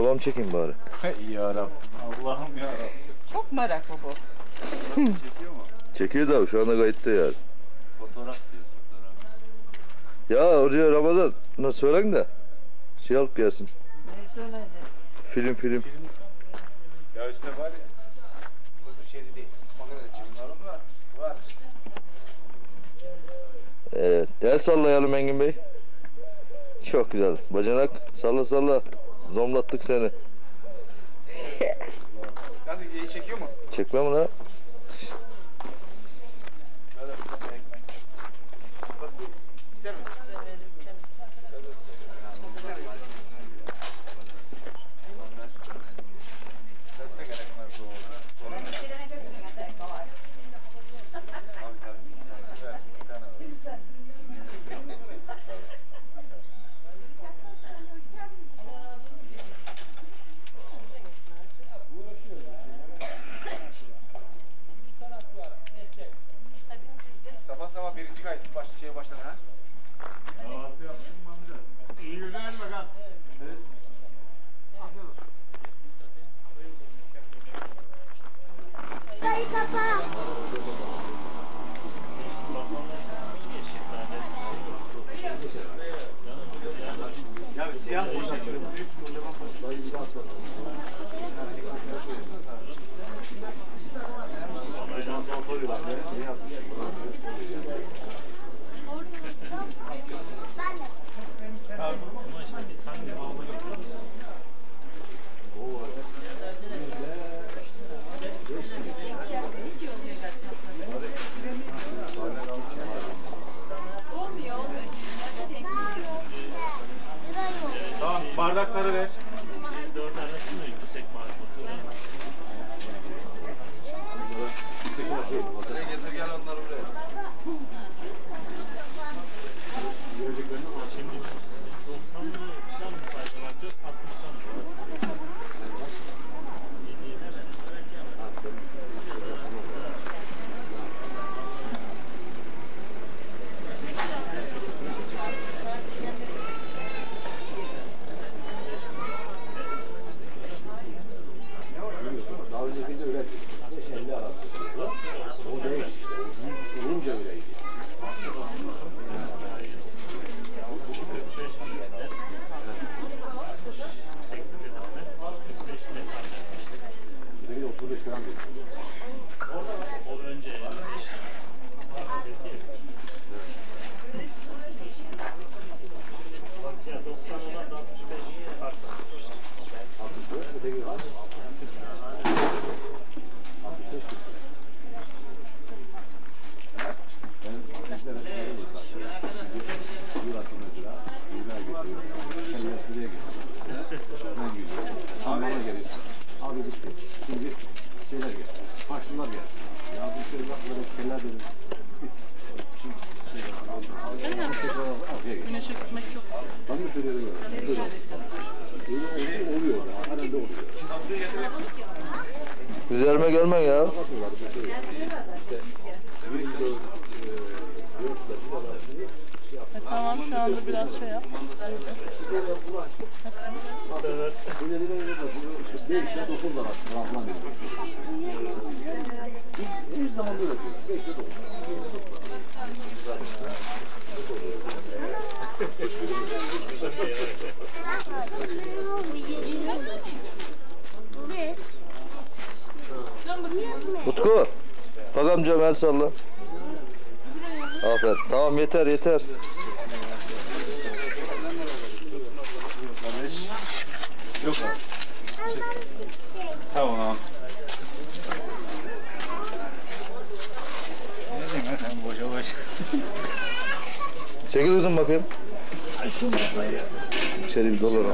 Devam çekeyim bari. Yarabbim. Allah'ım yarabbim. Çok meraklı bu. Çekiyor mu? Çekiyor da şu anda kayıtta yani. Fotoğraf diyor fotoğraf. Ya oraya Ramazan nasıl söylen de şey alıp gelsin. Ne söyleyeceğiz? Film. Ya işte var ya. Bu şey değil. Onları çekmiyorum da var. Evet. El sallayalım Engin Bey. Çok güzel. Bacanak salla. Zomlattık seni. Nasıl iyi çekiyor mu? Çekmem mi lan? Böyle ekmek. Nasıl? İster mi? Destek gerekmez bu. Sabah birinci kayıt başladı ha? Kahvaltı yaptın mı amca? İyi günler bakalım. Evet. Dayı kafa. Ya siyah boşa Tamam, bardakları ver. 4 arasında yüksek maaş oturuyor. Buraya getir gel onları buraya. Şimdi 90'lı falan mı faydalanacağız? 60'tan mı? Daha öncekinde öyle 5-50 arası. O değiş işte. O 100 olunca öyleydi. Bir de 35 gram değil. O önce 55. Ya 90 olan da 65 farklı. 64 öteki var. 65 kısım. Ben bizlere burası mesela yıllar getiriyorum. Kendine şuraya geçsin. Ben gidiyorum. Sen bana gelirsin. Abi bitti. Şimdi şeyler geçsin. Saçlılar gelsin. Ya bu şey bak böyle kenar dedim. Güneşe gitmek yok. Sen mi söyledin öyle? Öyle oluyor da. Halen de oluyor. Üzerime gelme ya. Tamam şu anda biraz şey yap. Hiç zaman böyle diyor. 5'te 9. Utku. Bak amcam el salla. Aferin. Tamam yeter. Yok. Tamam. Ne diyeyim sen boşa. Çekil kızım bakayım. Şu masayı. İçeri bir dolar al.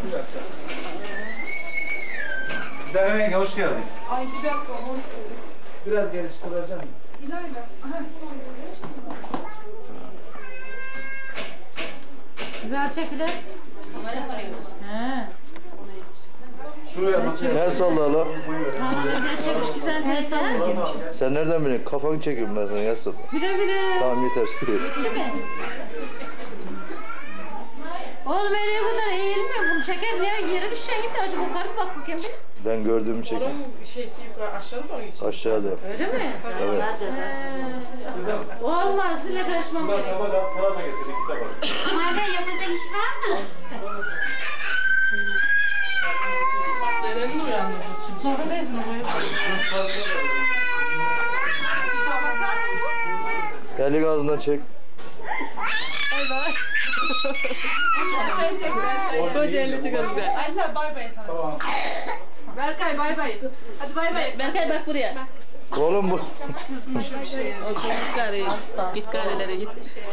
Zerre hoş geldin. Ay bir dakika. Biraz geri çıkaracağım. Güzel çekilir. He. Şuraya masaya. El salla hala. Çekiş güzel teyze. Sen nereden biliyorsun? Kafanı çekiyorum ben sana el salla. Güle. Tamam yeter. Değil mi? Oğlum öyle günler eğilmiyor bunlar. Onu çeker ne yere düşeceksin gibi de acaba yukarı bak bakayım bir. Ben gördüğümü çekeyim. Onun şeysi yukarı aşağı mı geçiyor? Aşağıda. Öyle mi? Evet. Olmaz sizinle karışmam gerek. Salata getir 2 tabak. Abi yapacak iş var mı? Zeynep'in uyandırırız şimdi. Sonra bezin Eli gazından çek. Kocaeli çıkarız be. Aysel bay bay. Tamam. Berkay bay bay. Hadi bay bay. Berkay bak buraya. Oğlum bu. Kızmış bir şey. O git gari. Git garilere git.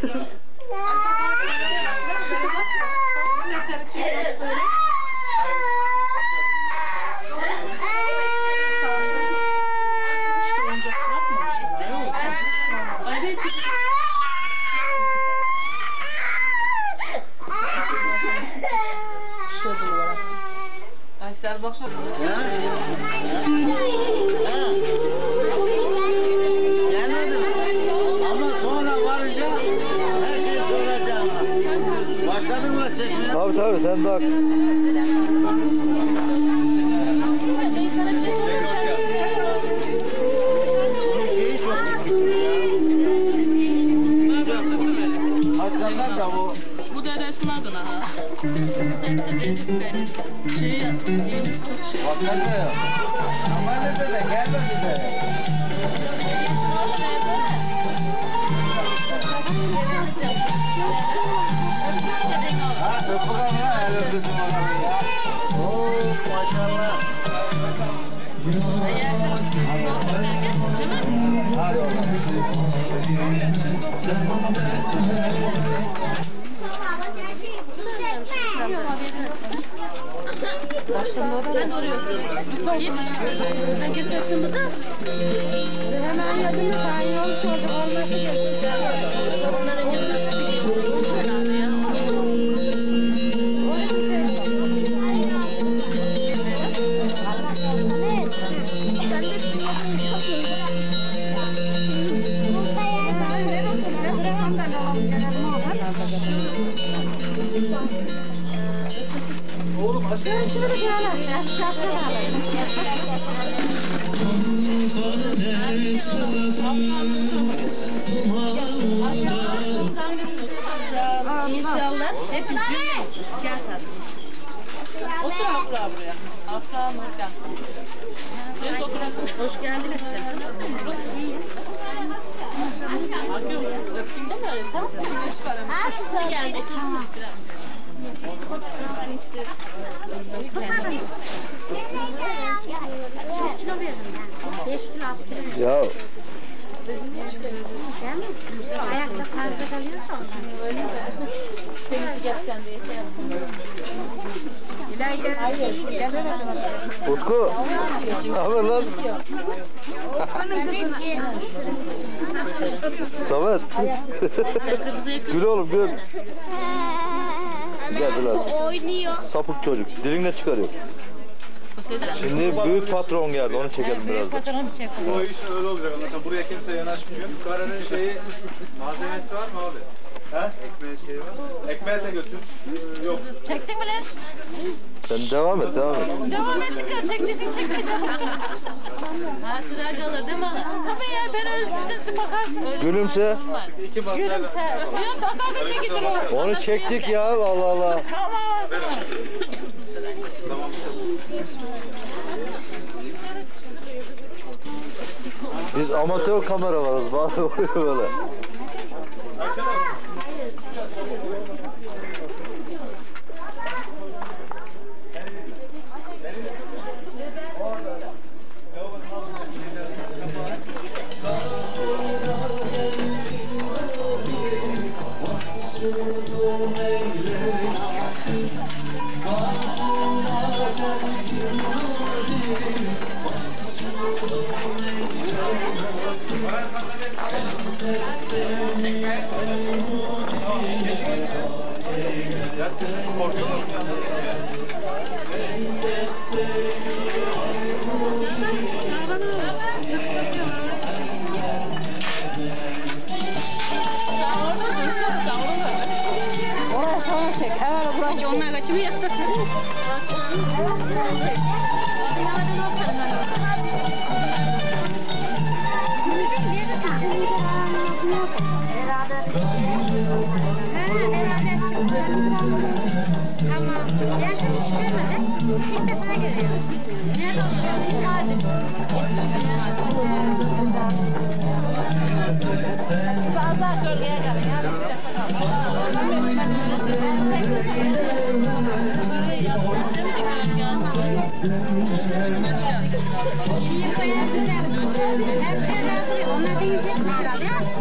Aysel bak. Gelmedim. Ama sonra varınca her şeyi soracağım. Başladın mı çekmeye? Tabii tabii sen de haklısın. Bunun şeyi çok küçük ya. Aslanlar da bu. Bu dedesinin adına ha. Şey ya. Bakalım. Normalde de gelmedi de. Ha öp bakalım ya. El öpüsün bakalım ya. Oo maşallah. Hadi oğlum. Sen duruyorsun. Sen git taşındı da. Hemen yakın sahne yol sordu. Olması geçeceğim. Onların yanına herhalde ya. Oğlum aç. Şunu bir alalım. Biraz sıcaktan alalım. İnşallah hep cümlesi. Gel tabii. Otur Afra buraya. Afra Nurkan. Gel oturasın. Hoş geldin Etçen. İyi. Akıyor. Öptün de mi? Tamam. Hoş geldin. Tamam. Çok kilo verdim ben. 5 kilo attım. Ya Değil mi? Ayakta fazla kalıyorsa ondan. Öyle mi? Temizlik yapacağım diye şey yaptım. Utku. Ne haber lan? Samet. Gül oğlum gül. Gel biraz. Oynuyor. Sapık çocuk. Dilinle çıkarıyor. Şimdi büyük patron geldi. Onu çekelim biraz da. Patronum çekiyor. O iş öyle olacak anlaşılan. Buraya kimse yanaşmıyor. Karanın şeyi malzemesi var mı abi? He? Ekmeğe şeyi var mı? Ekmeğe de götür. Yok. Çektin mi lan? Sen devam et devam et. Devam ettik ya. Çekeceksin çekmeyeceğim. Hatıra kalır değil mi hala? Tabii ya ben özünüzü bakarsın. Gülümse. İki masayla. Gülümse. Yok dakika çekilir o. Onu çektik ya Allah Allah. Tamam ağzına. Biz amatör kamera varız. Bazı oluyor böyle. Ya siz korkuyor musunuz? Oraya sonra çek. Evet, burası onlar kaçmıyor. Tamam. Ben seni hiç görmedim. İlk defa görüyorum. Nerede oturuyorsun? Fazla gölgeye kalın ya. İyi koyar güzel. Her şeyler duruyor. Onlar da izletmiş herhalde.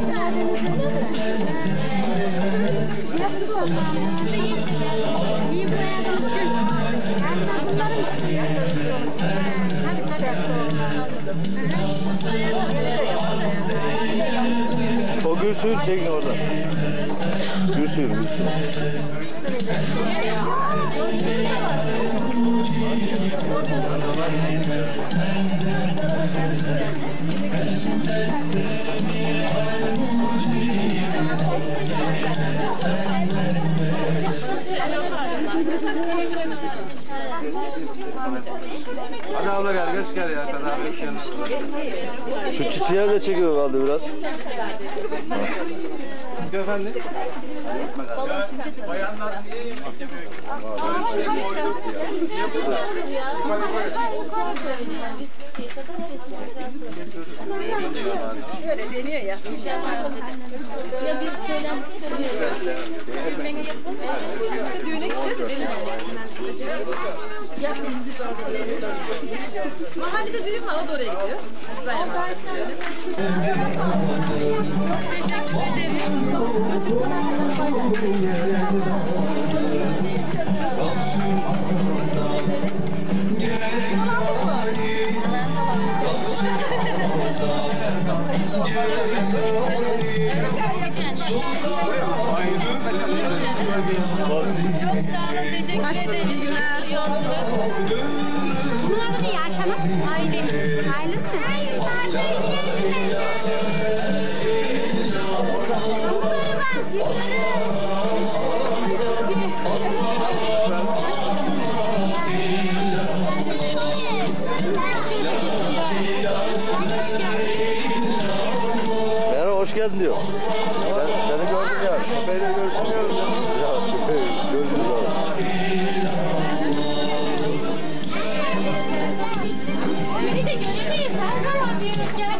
İyi koyar düzgün. Yani nasıllarım? Tabii tabii. O gül suyu çekin orada. Gül suyu, gül suyu. Hadi abla gel, geç gel ya. Hadi abi, geç gel. Şu çiçeğe de çekiyor kaldı biraz. Efendim? Bayanlar niye yemek yemiyor ki? Böyle deniyor ya. Ya bir söylem çıkarıyoruz. Düğüne gideceğiz. Mahallede düğün var, o da oraya gidiyor. Bayram yapacağız Çok sağ olun, teşekkür ederim. İyi günler. Yolculuk. Bunlar da iyi Ayşe'nin. Aylin. Aylin mi? Merhaba, hoş geldin diyor. Seni gördüm ya. Köpeğiyle görüşmüyoruz ya. Ya köpeği gördünüz abi. Seni de göremeyiz. Her zaman bir yere gel.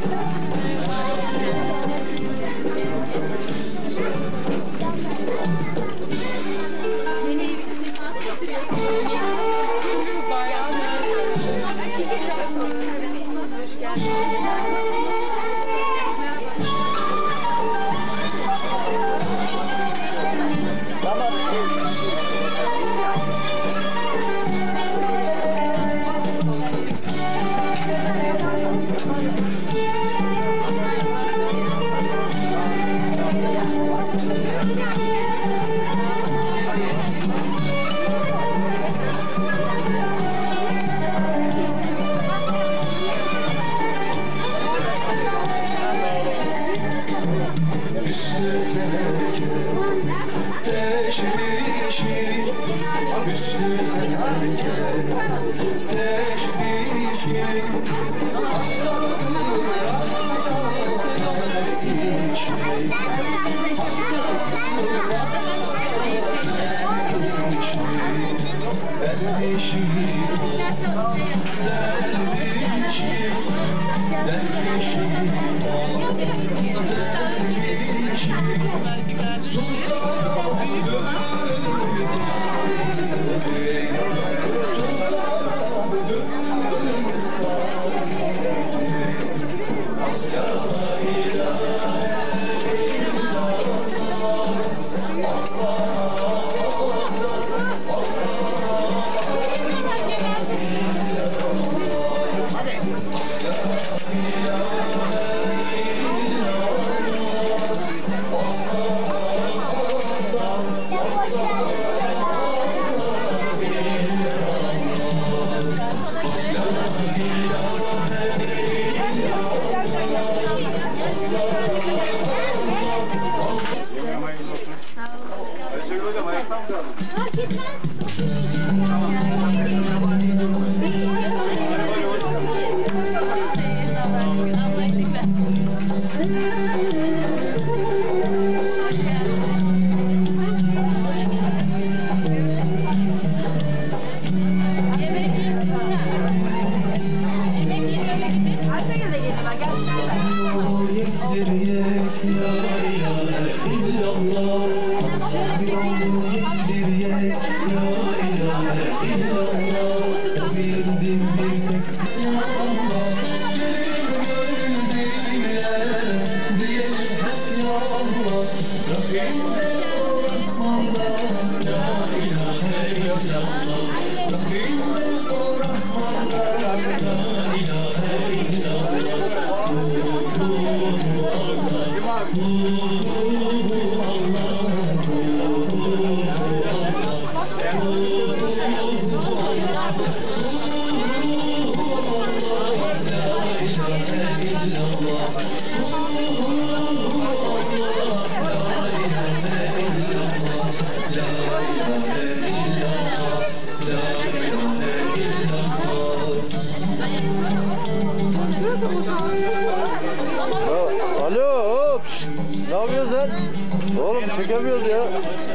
Alo, hop. Ne yapıyorsun sen? Oğlum çekemiyoruz ya.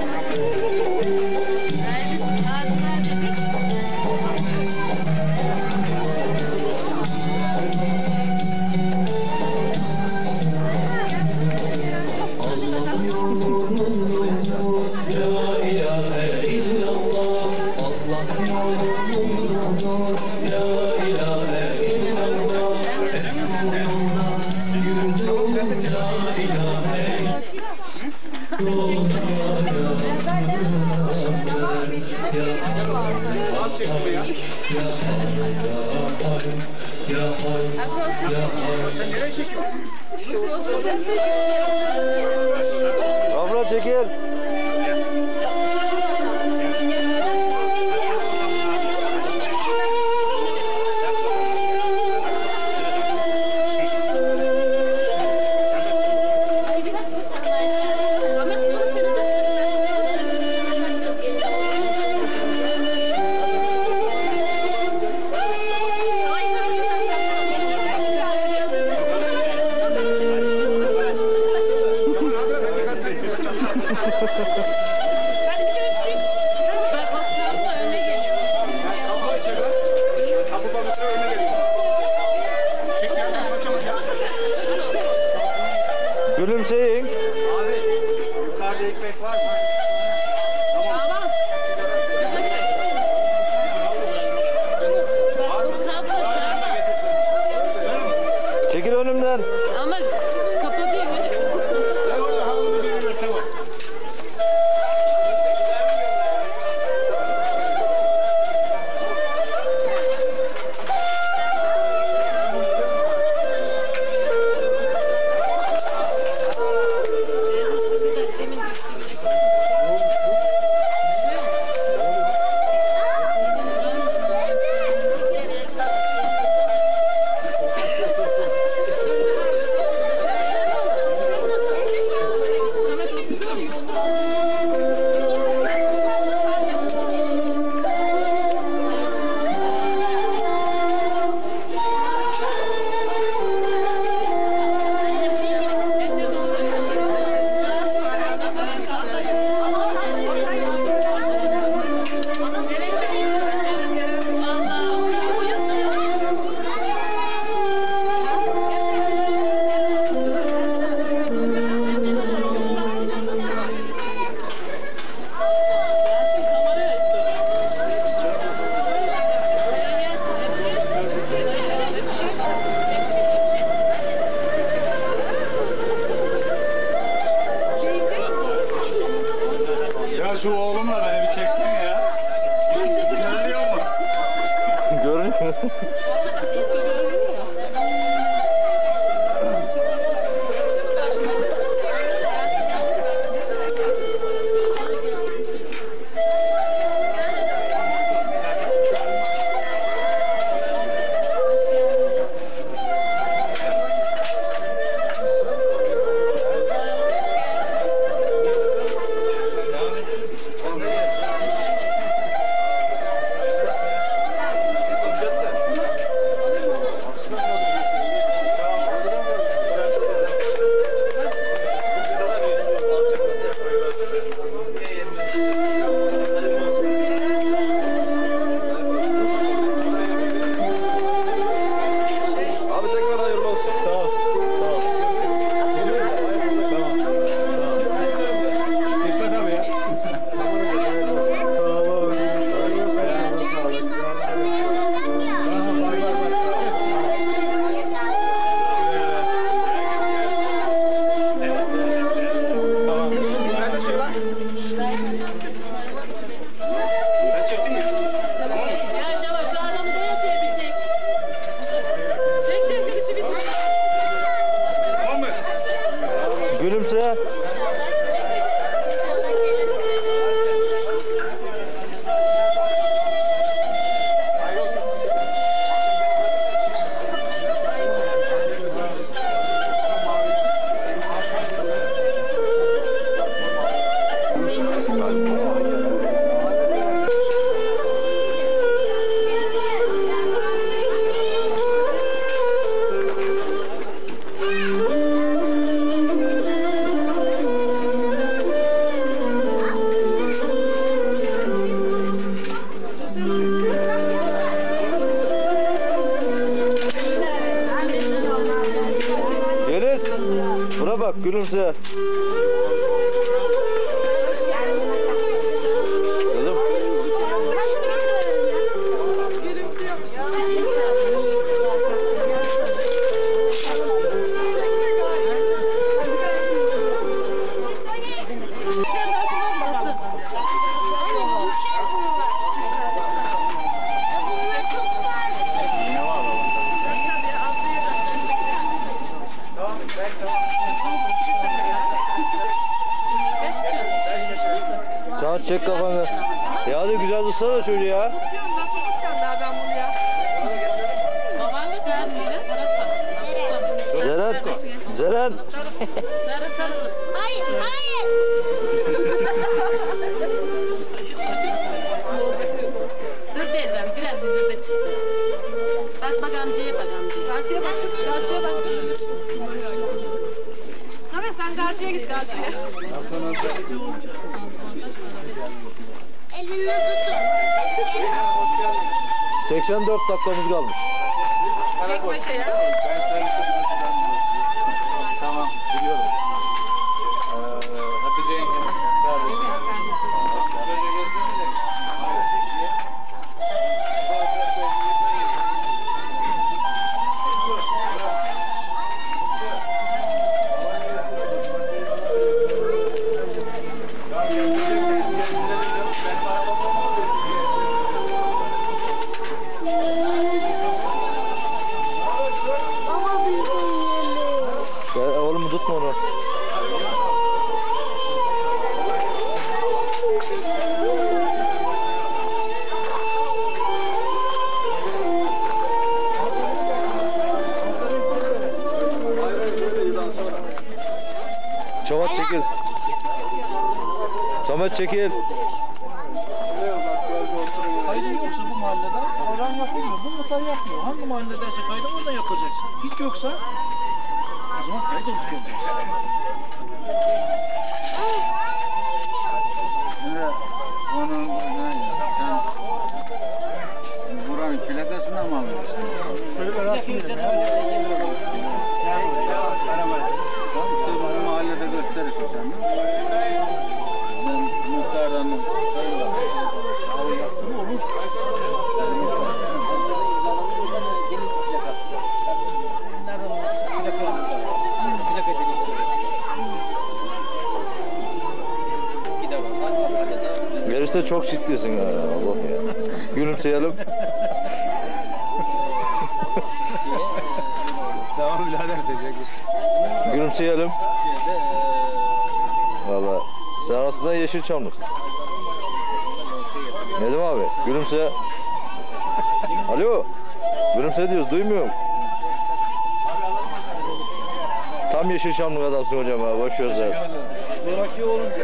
Az çekme ya. Sen nereye çekiyorsun? Abla çekil. Gülümseyin. Abi yukarıda ekmek var mı? Çekil önümden. Ama kapatıyor. Ya şu oğlumla beni bir çeksene ya. Görünüyor mu? Görünüyor. Gülümse. Deniz, buna bak gülümse. Kızım. Sen çek kafanı. Ya hadi güzel tutsana çocuğu ya. Nasıl tutacağım daha ben bunu ya? Babanla sen böyle bana taksın. Zeren. Zeren. Sarı sarı. Hayır, hayır. Dur teyzem biraz yüzüme çıksın. Bak amcaya bak amcaya. Karşıya bak kızım, karşıya bak kızım. Sonra sen karşıya git karşıya. Elini tutun. 84 dakikamız kalmış. Çekme şeye. Tamam, biliyorum. Hatice yengem kardeşim. Ya, oğlum tutma onu. Çavat çekil. Samet çekil. Kaydın yoksa bu mahallede oran yapılmıyor. Bu muhtar yapmıyor. Hangi mahalledeyse kaydı orada yapacaksın. Hiç yoksa o zaman kaydı unutmayacaksın. Şimdi onun sen buranın plakasını mı alıyorsun? Şöyle rasmiyle. Tamam işte bizim mahallede gösterirsin sen. Ben muhtardan sayıyorum. Bu olur. Deniz plakası. Nereden olur? Plaka değiştiriyor. Bir de bak. Gerisi çok ciddisin ya. Allah ya. Gülümseyelim. Tamam birader teşekkür. Gülümseyelim. Valla sen aslında Yeşilçamlısın. Nedim abi gülümse. Alo. Gülümse diyoruz duymuyorum. Tam Yeşilçamlı adamsın hocam ha. Boş ver sen. Zoraki olunca.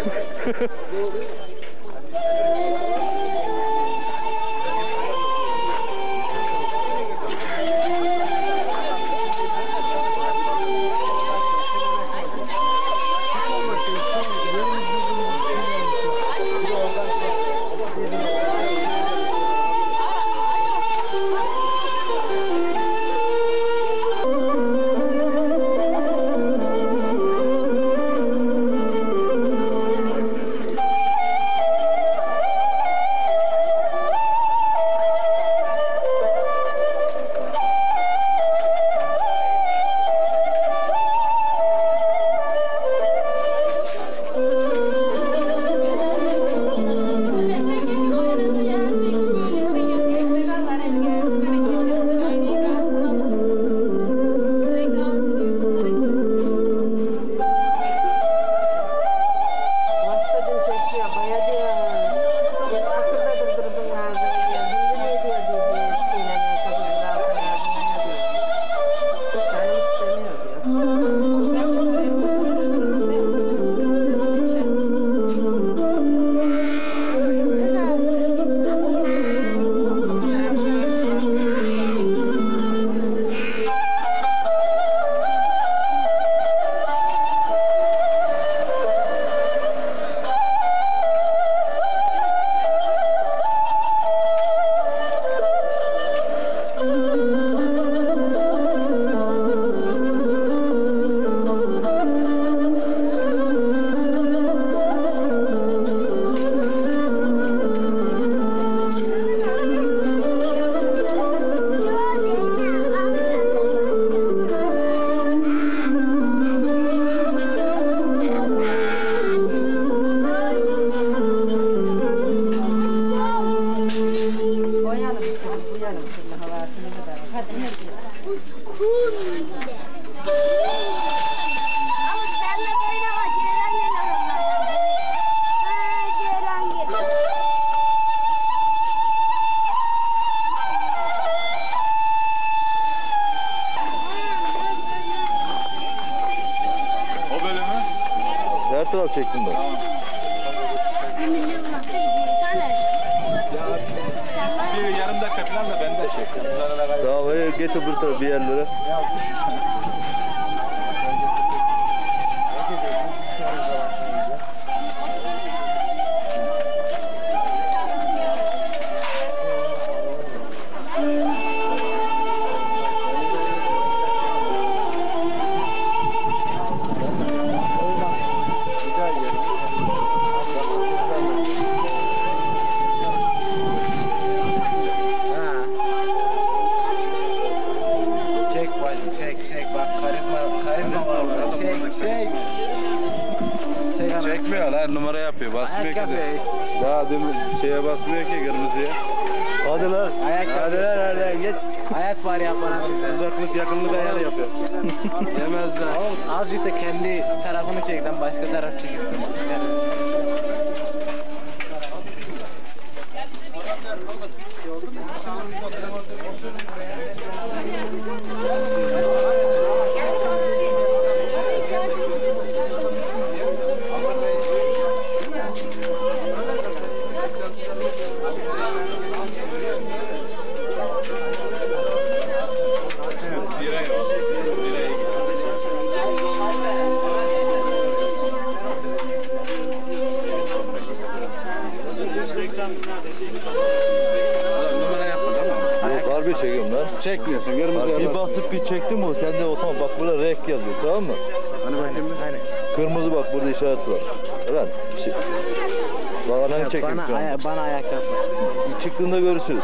O bölümü Her taraf çektim ben. bir yarım dakika falan da ben de çektim. Tamam hadi geç öbür tarafa bir yerlere. Çek bacım çek bak karizma var burada. Çek. Çekmiyor lan numara yapıyor basmıyor ki de. Daha dün şeye basmıyor ki kırmızıya. Hadi lan. Hadi lan nereden geç. Ayak var yapana bize. Uzaklık yakınlık ayarı yapıyoruz. Yemezler. Azıcık da kendi tarafını çekten başka taraf çekip. Numara yaptın ama. Yok harbi çekiyorum lan. Çekmiyorsun kırmızıya Bir basmıyor. basıp bir çektim o kendi otomatik. Bak burada renk yazıyor tamam mı? Hani bakayım bir. Hani Kırmızı bak burada işaret var. Lan. Bak ananı çekeyim şu an. bana ayak yapma. Çıktığında görüşürüz.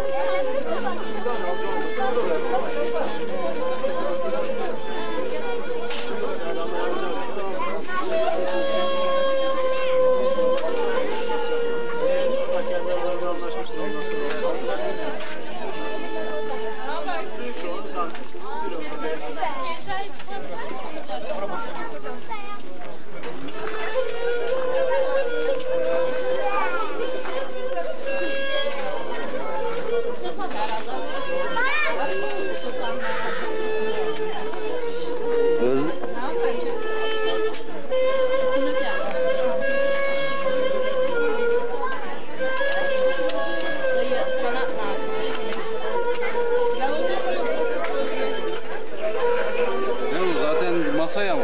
Zaten masaya mı?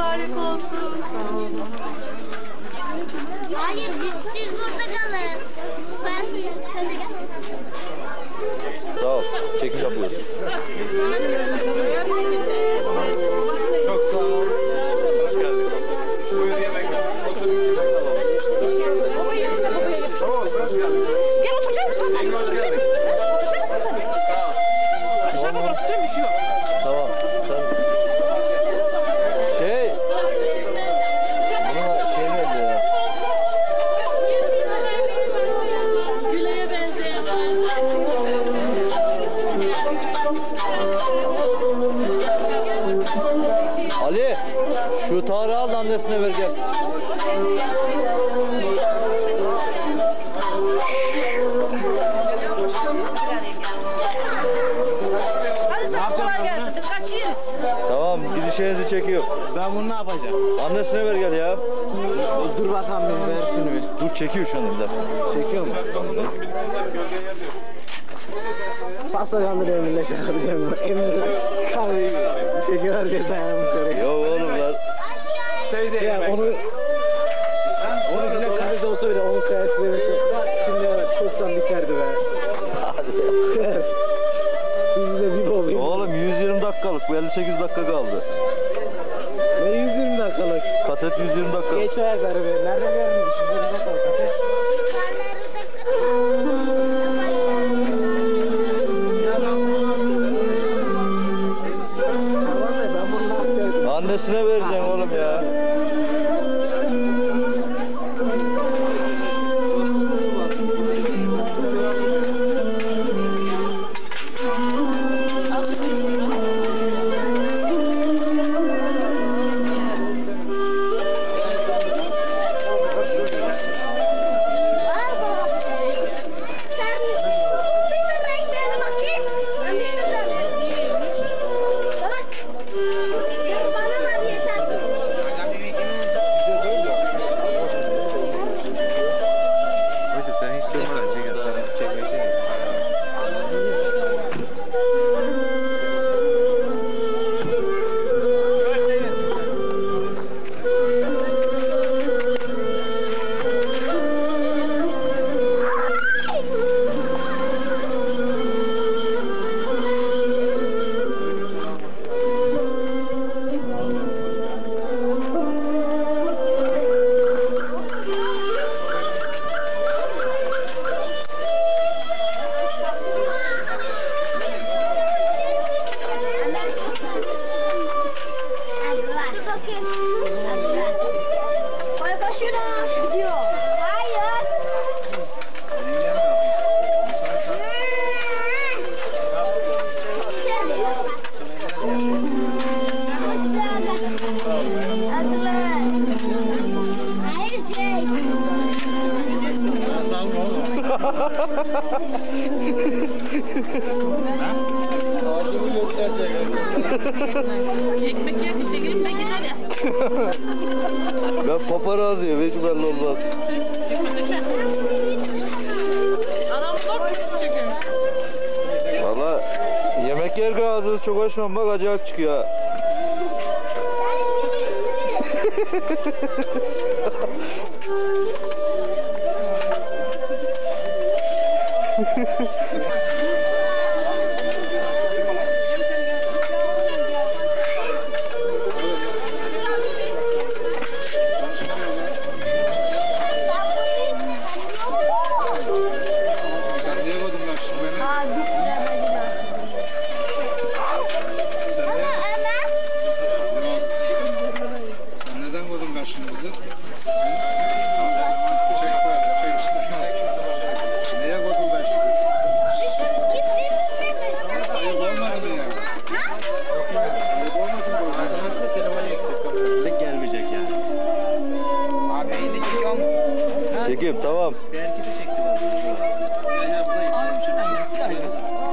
mübarek olsun. Hayır, siz burada kalın. Ben sen de gel. Sağ ol. Çekim yapıyoruz. Çok sağ ol. Hoş geldin. Buyur yemek. Gel oturacak mısın sandalye? Hoş geldin. Oturacak mısın sandalye? Sağ ol. Aşağıda bırak tutuyorum düşüyor. Tamam. Sen... Buna şey nerede ya? Güle'ye benzeyen var. Ali, şu Tarık'ı al da annesine ver gel. Hadi sana kolay gelsin. Biz kaçıyoruz. Tamam, gidişinizi çekiyor. Ben bunu ne yapacağım? Annesine ver gel ya. Dur bakalım bir ver şunu bir. Dur çekiyor şu anda. Çekiyor mu? Faso kandırıyor millet abi. Emir kahveyi şeker hareket dayanmış oraya. Yok oğlum lan. Teyze Ya yemek. onun içine kahve de olsa bile onun kayası demesi. Şimdi çoktan biterdi be. Bizi de bir bol. Oğlum 120 dakikalık, bu 58 dakika kaldı. Ne 120 dakikalık. Kaset 120 dakika. Geç o ayakları be. Nereden geldin? 120 dakikalık kaset. Vallahi ben bunu ne yapacağım? Annesine vereceksin oğlum ya. Sen hiç sormadan çek. Sen çekme şey. Ağzımı gösterecek. Ekmek yer bir çekelim peki hadi. Ben paparazzi, hiç belli olmaz. Çekme. Adam zor mu çekiyormuş? Valla yemek yerken ağzınız çok hoşman bak acayip çıkıyor. Sen niye koydun lan şimdi beni? Sen neden koydun karşımızı? Çek böyle, çek işte. Niye koydun ben şimdi? Ayıp olmadı mı ya? Ayıp olmadı mı bu? Gelmeyecek yani. Çekeyim tamam. Belki de çekti bana. Abi şuradan gelsin.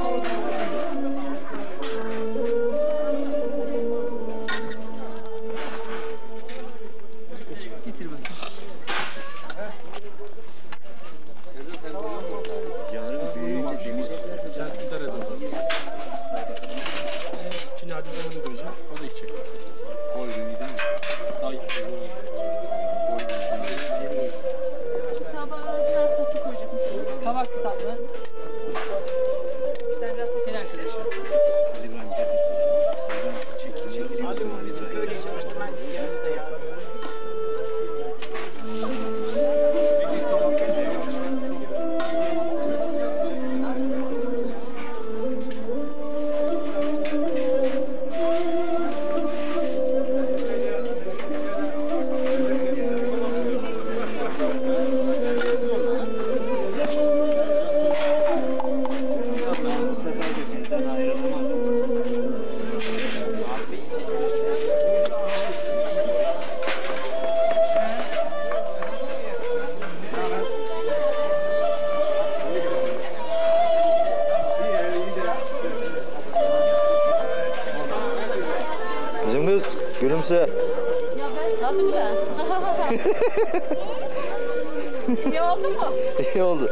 Getir bakayım. Yarın büyüyünce demeyecekler de sen tutar edin. Şimdi hadi onu koyacağım. O da içecek. Koydun iyi değil mi? Gülümse. Ya ben nasıl güzel? İyi oldu mu? İyi oldu.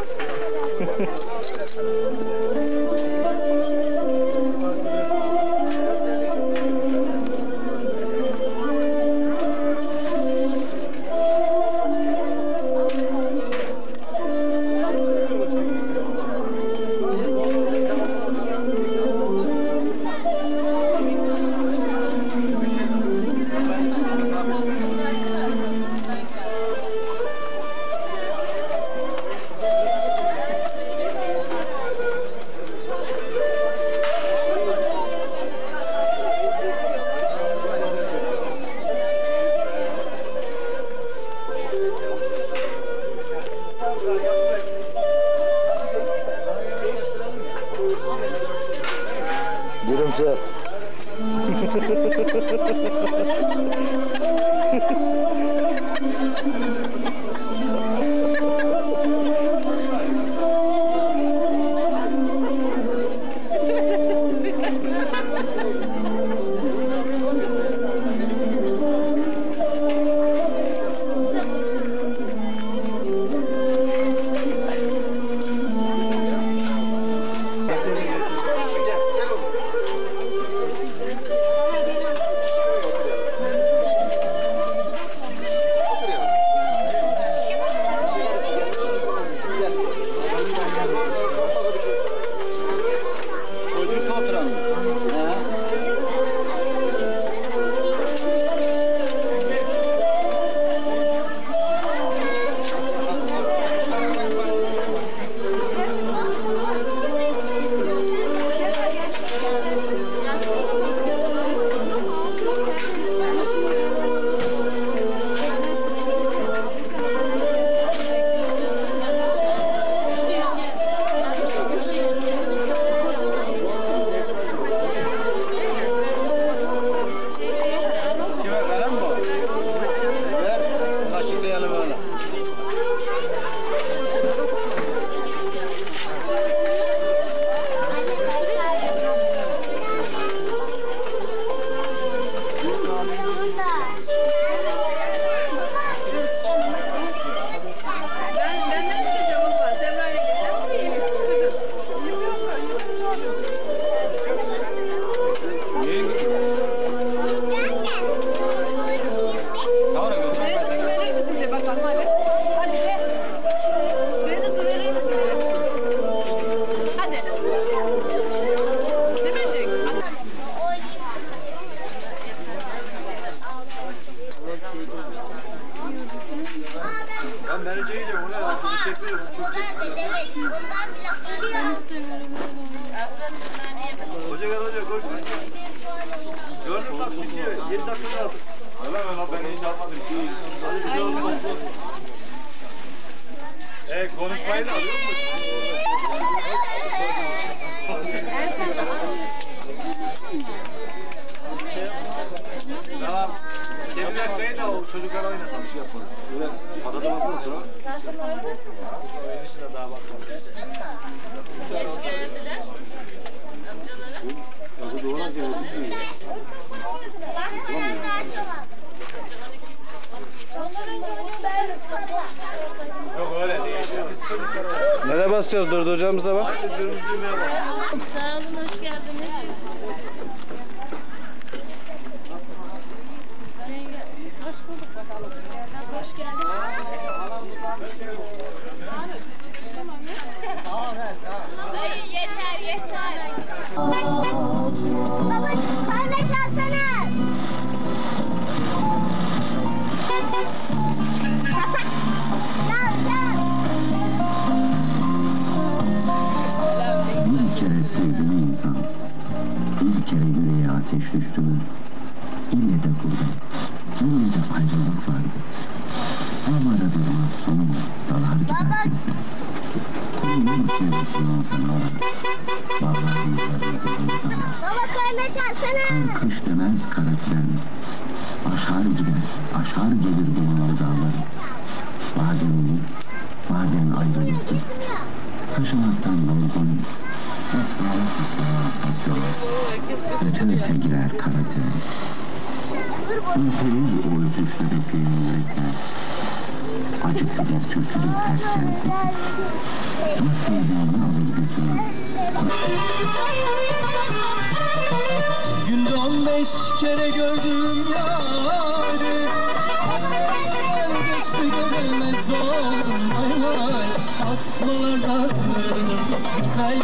Gülümse. Hoca gel hoca koş koş koş. Gördün bak bitiyor. 7 dakika kaldı. Öyle mi lan ben hiç almadım. Hadi bir şey olmaz. Konuşmayı da alıyor musun? Tamam. 7 dakikayı da o çocuklar oynatalım. Bir şey yapalım. Böyle patates bakmıyor sonra. Oyun içinde daha bakalım. Geç geldiler. Amcaları. Yok öyle değil. Biz çocuklar oynatalım. Nereye basacağız durduracağımız zaman? Hadi düğmeye bak. Sağ olun, hoş geldiniz. Hoş bulduk bakalım. Hoş geldin. Dayı yeter yeter. Baba karne çalsana. Çal çal. Bir kere sevdiğim insan, bir kere yüreğe ateş düştü mü, ille de gurbet, ille de ayrılık vardı. Ama durmaz sonum, dalar gidersin. Kulluğun çevresini olsan alan, bağlar yüzlerine durur sana. Baba karne çalsana. Kan kış demez kara tren, aşar gider, aşar gelir dumanlı dağları. Bazen olur, bazen ayrılıktır. Taşımaktan yorgun, toprağa toprağa basıyor. Öte öte girer kara tren. Ürperir o ötüşte bekleyen yürekler. Acıklı bir türküdür her sen sesi. Nasıl sevdiğini alır götürür. Günde 15 kere gördüm yarı. Günler geçti göremez oldum vay vay. Asmalarda güzel.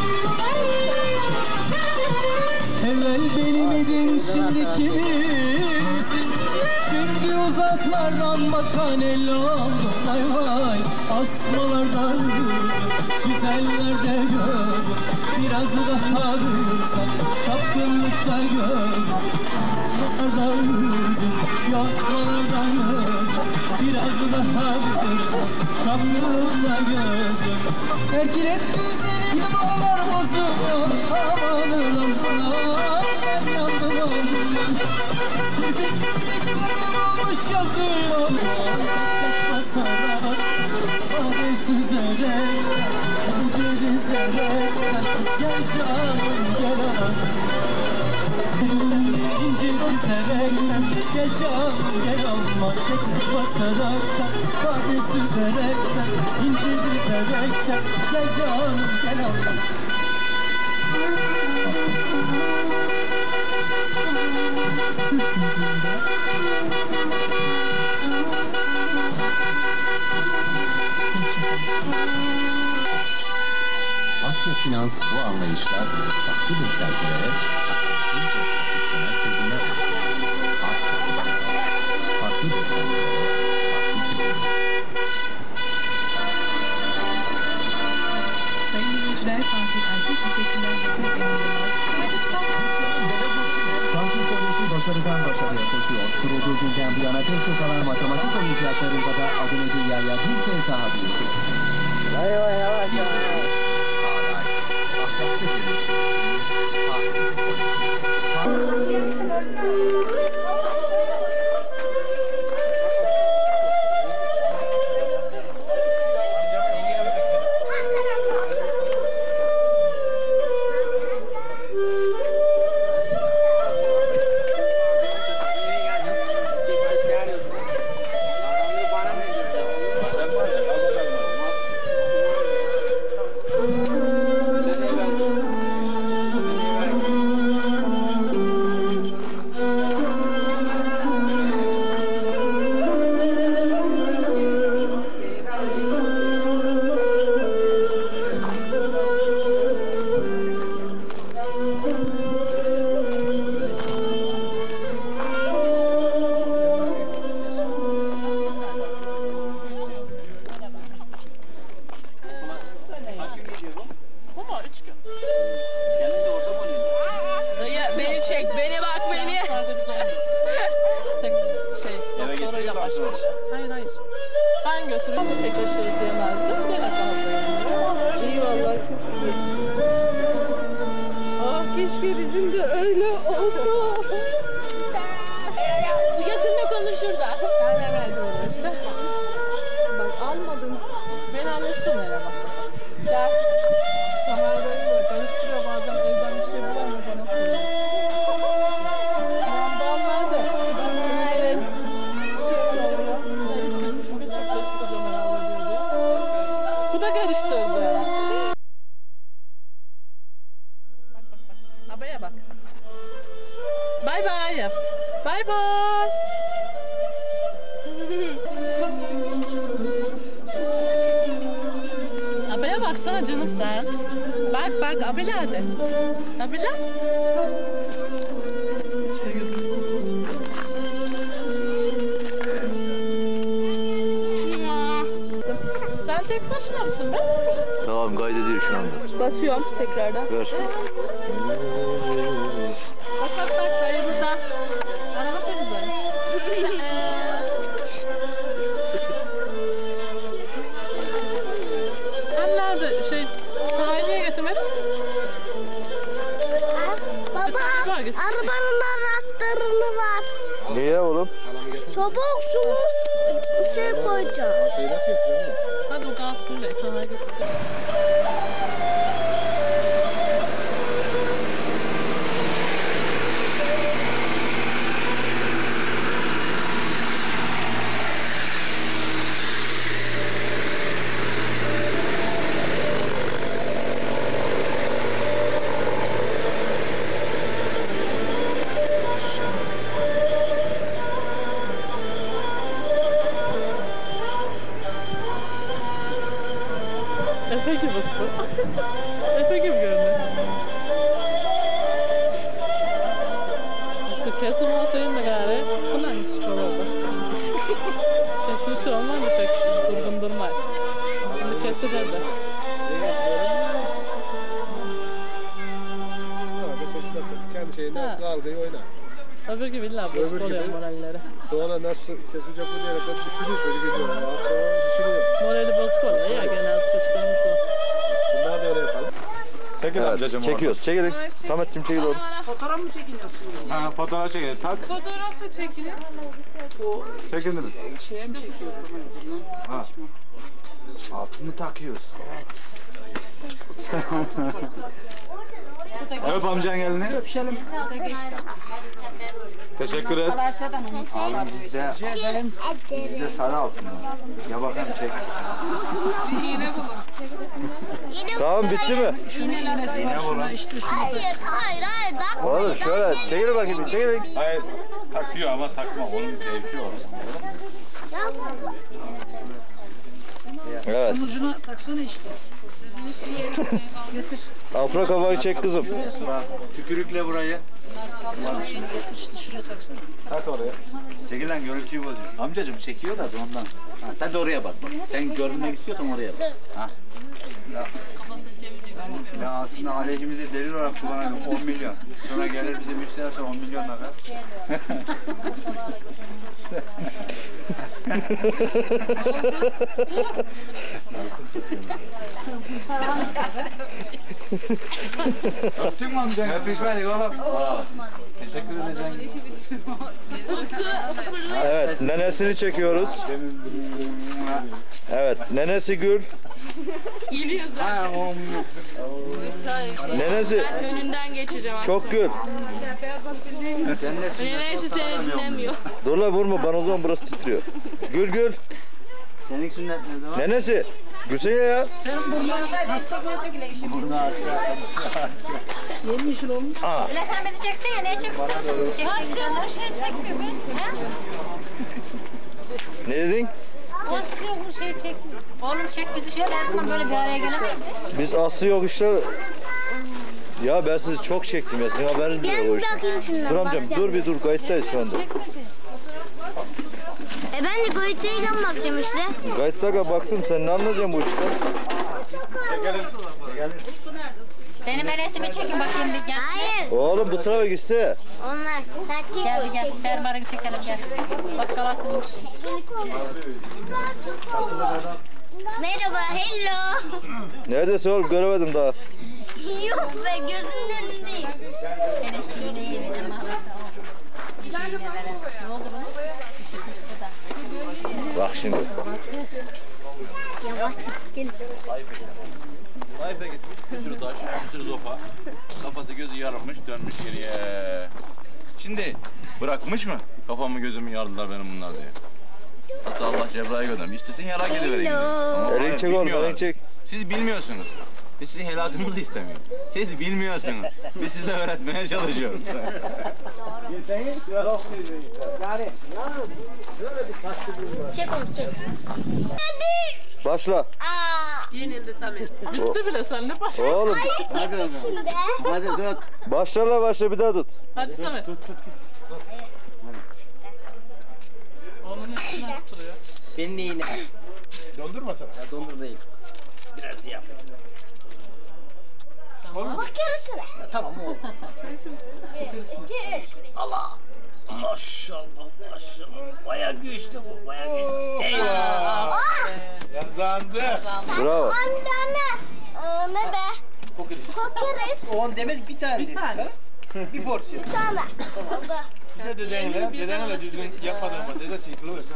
Evvel benim idin şimdi kimin? Şimdi uzaklardan bakan el oldu vay vay. Asmalarda güzellerde gözüm. Biraz daha dursan şapkınlıkta gözüm. Asmalarda yüzüm, yasmalarda gözüm. Biraz daha dursan şapkınlıkta gözüm. Erkilek güzelim bağlar bozuyor. Amanın amına ben yandım ondan. Kirpik gözlüklerim olmuş yazıyor. Basarak, bade süzerek, ince dizerek, gel canım gel anam. İnce dizerek, gel canım gel anam. Basarak, bade süzerek, ince dizerek, gel canım gel anam. Asya Finans bu anlayışlar farklı bir çerçeveye, iyice profesyonel çözümler oluşturuyor. Asya Finans, farklı bir çerçeveye, farklı çözümler. Sayın dinleyiciler, Fatih Erkek Teşekkürler Hükümet Emriler. Fransız Koleji başarıdan başarıya koşuyor. Kurulduğu günden bu yana pek çok alan matematik olimpiyatlarında da adını dünyaya bir kez daha duyurdu. Yavaş yavaş yavaş. Baksana canım sen. Bak bak abela hadi. Abela. Sen tek başına mısın be? Tamam kaydediyor şu anda. Basıyorum tekrardan. Ver. Bak bak bak dayı burada. Araba temizle. Nerede şey parayı niye getirmedin? Baba arabanın anahtarını var. Niye oğlum? Çabuk şunu şey koyacağım. Hadi o kalsın be parayı getirsin. Sırada. Kendi şeyinde dalgayı oynar. Öbür gibi illa bozuk oluyor moralleri. Sonra nasıl kesecek bu diyerek hep düşünüyor şöyle gidiyor. Düşünüyor. Morali bozuk oluyor ya genelde çocuklarımız o. Bunlar da öyle yapalım. Çekil amcacığım. Çekiyoruz. Çekelim. Samet'cim çekil oğlum. Fotoğraf mı çekiniyorsun? Ha, fotoğraf çekelim. Tak. Fotoğraf da çekilin. Çekindiniz. Şeye mi çekiyorsun? Ha. Altını takıyoruz. Öp amcan elini. Öpüşelim. Teşekkür et. Abi bizde sarı altın var. Ya bakayım çek. Bir iğne bulun. Tamam bitti mi? Şunun iğnesi var. Şuna işte şunu. Hayır. Oğlum şöyle çekil bakayım. Çekil. Hayır. Takıyor ama takma. Onun zevki o. Evet. Ucuna taksana işte. Getir. Afra kafayı çek kızım. Tükürükle burayı. Getir işte şuraya taksana. Tak oraya. Çekil lan görüntüyü bozuyor. Amcacım çekiyor da ondan. Ha, sen de oraya bak. Sen görünmek istiyorsan oraya bak. Ha. Ya aslında aleyhimize delil olarak kullanalım 10 milyon. Sonra gelir bize müşteri sonra 10 milyon da ver. Öptün mü amcan? Öpüşmedik oğlum. Teşekkür edeceğim. Evet, nenesini çekiyoruz. Evet, nenesi Gül. Geliyor zaten. Nenesi Ben önünden geçeceğim. çok Gül. Sen de Neyse seni dinlemiyor. Dur la vurma bana o zaman burası titriyor. Gül. senin sünnet ne zaman? Nenesi. Gülsene ya. Sen burnuna hasta kalacak ile işin. Burnuna hasta. Yemyeşil olmuş. Öyle sen bizi çeksene. Niye çekip duruyorsun? Aslı bir şey çekmiyor ben. Ne dedin? Aslı bu şey çekmiyor. Oğlum çek bizi şöyle her zaman böyle bir araya gelemeyiz biz. Biz Aslı yok işte. Ya ben sizi çok çektim ya. Sizin haberiniz bile yok o işte. Dur amcam dur kayıttayız şu anda. Ben de kayıttayken bakacağım işte. Kayıtta baktım sen ne anlayacaksın bu işte? Benim enesimi çekin bakayım bir gel. Hayır. Oğlum bu tarafa gitse. Onlar sen çek. Gel fermuarını çekelim gel. Bakkal açılmış. Merhaba hello. Neredesin oğlum göremedim daha. Yok be gözümün önündeyim. Senin üstünde yeniden mağarası var. Ne oldu bana? Üşütmüştü da. Bak şimdi. Yavaş çık gel. Tayfa gitmiş, bir sürü taş, bir sürü zopa. Kafası gözü yarılmış, dönmüş geriye. Şimdi bırakmış mı? Kafamı gözümü yardılar benim bunlar diye. Hatta Allah Cebrail'i göndermiş. İstesin helak edivereyim diyor. Elini çek oğlum, elini çek. Siz bilmiyorsunuz. Biz sizin helakınızı istemiyoruz. Siz bilmiyorsunuz. Biz size öğretmeye çalışıyoruz. Çek onu çek. Başla. Yenildi Samet. Attı bile sen ne başla. Oğlum. Hadi oğlum. Hadi tut. Başla bir daha tut. Hadi Samet. Tut. Onun üstüne tutuyor. Benim de yine. Dondurmasana. Ya dondur değil. Biraz yap. Bak yarısına. Tamam oldu. Allah. Maşallah. Bayağı güçlü bu. Bayağı güçlü. Eyvah. Yazandı. Bravo. Anne ne be? Kokeres. 10 demez bir tane. Bir tane. Bir porsiyon. Bir tane. Bir de dedenle düzgün yapmadığıma dedesi yıkılıversin.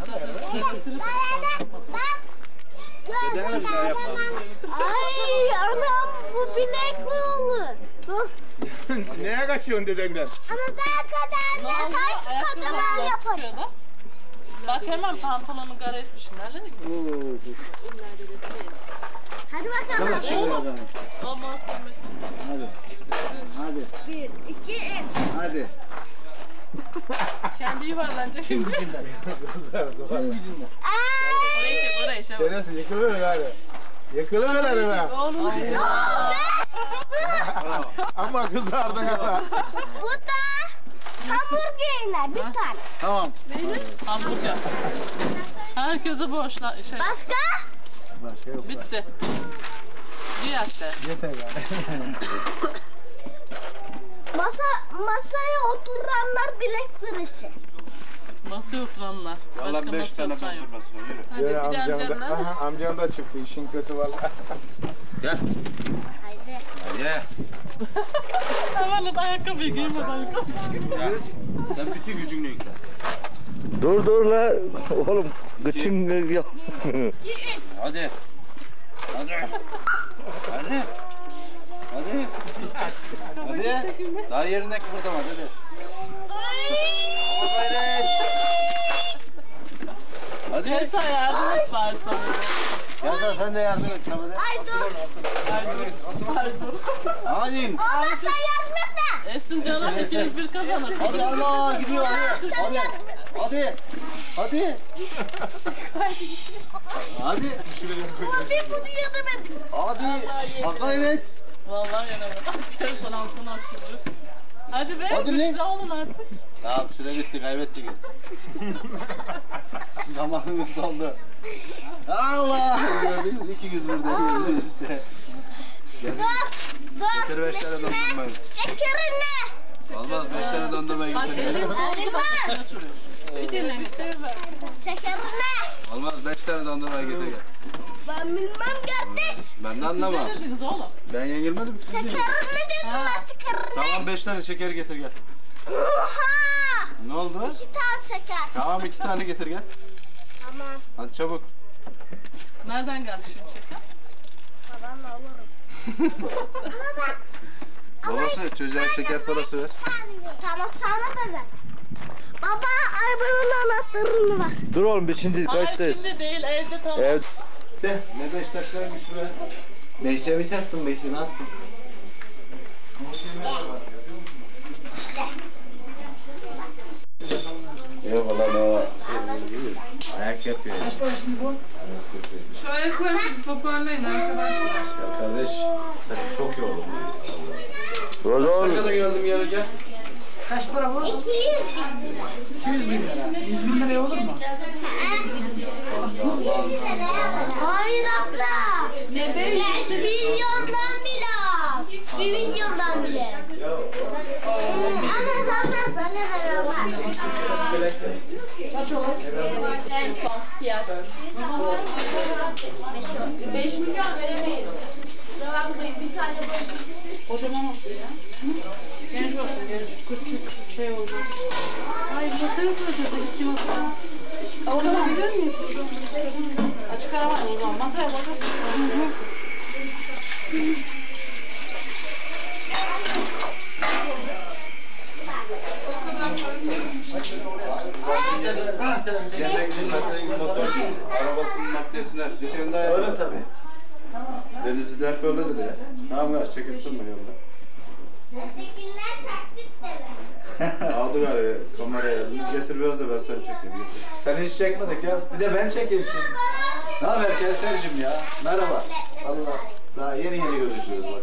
Dedenle bir şey yapma. Ay anam bu bilek mi olur? Bu. Neye kaçıyorsun dedenden? Ama ben kadar da saç kocaman yapacağım. Bak hemen pantolonu gara etmişsin. Nerede gidiyor? Hadi bakalım. Aman Samet. Hadi. 1, 2, 3. Hadi. Kendi yuvarlanacak şimdi. Orayı çek orayı şey. Dedesi yıkılıver gari. Yıkılıver hemen. Oğlum. Ama kızardın ha. Bu da hamburgerler bir tane. Tamam. Hamburger. Herkese borçlar. Şey. Başka? başka yok. Bitti. Bir hafta. Yeter yani. Masaya oturanlar bilek fırışı. Masaya oturanlar. Vallahi Başka 5 masa tane oturan yok. dondurmasına yürü. Hadi Böyle bir de amcam amcamlar. da, aha, amcam da çıktı. İşin kötü valla. Gel. Haydi. Hadi. Hemen ayakkabıyı giymeden ayakkabı çıkıyor. Ya, sen bütün gücünle yükle. Dur la. Oğlum gıçın yap. Hadi. Hadi. Hadi. Hadi. Hadi. Daha yerinde kıpırdama hadi. Hadi gayret. Hadi. Gerçekten yardım et bari sana. Gel sen de yardım et. Ay dur. Hadi. Ama sen yardım etme. Esin canım ikiniz bir kazanırsınız. Hadi Allah gidiyor hadi. Hadi. Hadi. Hadi. Hadi. Abi bunu yardım et. Hadi. Bak gayret. Vallahi yenemem. Gel sana altına atılır. Hadi be. Hadi lan. Güçlü olun artık. Tamam süre bitti kaybettik. Zamanımız doldu. Allah! Gördünüz 200 burada gördünüz işte. Getir 5 tane dondurmayı. Şekerin ne? Olmaz 5 tane dondurmayı Bak getir. elini bir dinle işte. Şekerin ne? Olmaz 5 tane dondurmayı getir gel. Ben bilmem kardeş. Ben de anlamam. Siz dediniz oğlum. Ben yenilmedim ki siz Şekerin yenildiniz. ne dedim ben şekerin ne? Tamam 5 tane şeker getir gel. Oha! Ne oldu? 2 tane şeker. Tamam 2 tane getir gel. Tamam. Hadi çabuk. Nereden geldi şimdi şeker? Paranı alırım. Babası çocuğa şeker parası ver. Tamam sana da ver. Baba arabanın anahtarını ver. Dur oğlum biz şimdi Hayır kayıttayız. şimdi değil evde tamam. Evet. Ne 5 dakikaymış be? 5'e mi çarptın 5'i ne yaptın? Yok lan o. Ayak yapıyor. Kaç para şimdi bu? Şu ayaklarınızı toparlayın arkadaşlar. Ya kardeş sen çok yoruldun. Rozol. Kadar geldim yanıca. Kaç para bu? 200 bin. 200 bin lira. 100 bin liraya olur mu? Hayır abla. Ne değil? 1 milyondan bile az. 1 milyondan bile. Ama zaten sana da vermez. Kaç olur? En son fiyat. 5 milyon veremeyiz. Kusura bakmayın bir tane Kocaman olsun ya. Genç olsun genç. Küçük şey olmaz. Ay masaya koyacağız iki masa. Çıkarabilir miyiz? Çıkaramadım o zaman. Masaya koyacağız. Arabasının maddesinden dükkanda Öyle tabii. Denizli'de hep öyledir ya. Tamam ver çekip durma yolda. Teşekkürler taksit de ver. Aldı gari kameraya. Getir biraz da ben seni çekeyim. Seni hiç çekmedik ya. Bir de ben çekeyim şunu. Ne haber Kevser'cim ya? Merhaba. Allah. Daha yeni görüşüyoruz bak.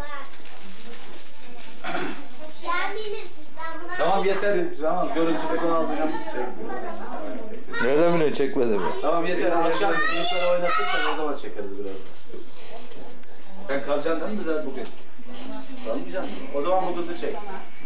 Sen bilirsin. Ben buna Tamam yeter. Tamam görüntü falan alacağım. Nereden biliyorsun çekmedi mi? Tamam yeter. Akşam yurtları oynatırsan o zaman çekeriz biraz. Sen kalacaksın değil mi bize bugün? Kalmayacaksın. O zaman bu kızı çek.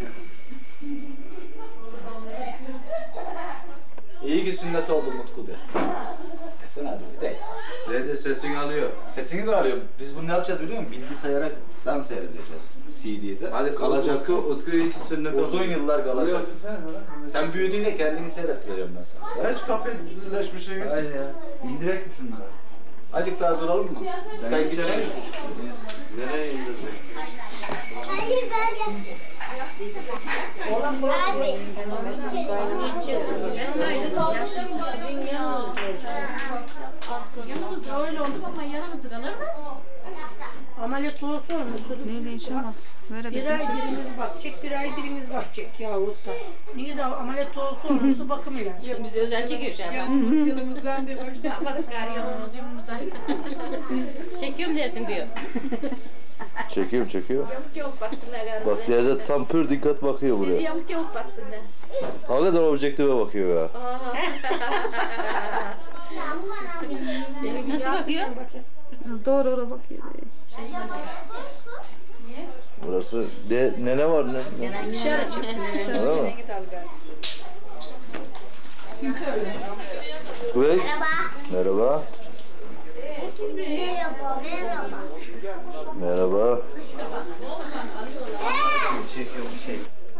İyi ki sünnet oldu Mutku de. Desene hadi de. Dedi sesini alıyor. Sesini de alıyor. Biz bunu ne yapacağız biliyor musun? Bilgisayara dans seyredeceğiz. CD'de. Hadi kalacak. Utku'yu iki sünnet oldu. Uzun yıllar kalacak. Sen büyüdüğünde kendini seyrettireceğim ben sana. Hiç kapıyı dizileşmişsiniz. Hayır ya. İndirek mi şunları? Azıcık daha duralım mı? Sen gideceksin. Nereye indirecek? Hayır ben yapacağım. Abi. Yanımızda öyle oldu ama yanımızda kalır mı? Ameliyat olsa olmuşsun. Neydi inşallah. Bir ay biriniz bakacak, bir ay biriniz bakacak yahut da. Niye de ameliyat olsa olmuşsun bakım ilacı. Yok bizi özel çekiyor şu an. Yalnız yanımızdan değil. Hoş yapmadık gari yanımızdan. Çekiyorum dersin diyor. Çekiyorum çekiyor. Yamuk yamuk baksınlar gari. Bak Lezet tam pür dikkat bakıyor Bizi buraya. yamuk yamuk baksınlar. Hakikaten objektife bakıyor ya. Nasıl bakıyor? Doğru oraya bakıyor. Burası ne var ne? Dışarı çık. Öyle mi? Merhaba. Merhaba. Merhaba. Çekiyorum bir şey.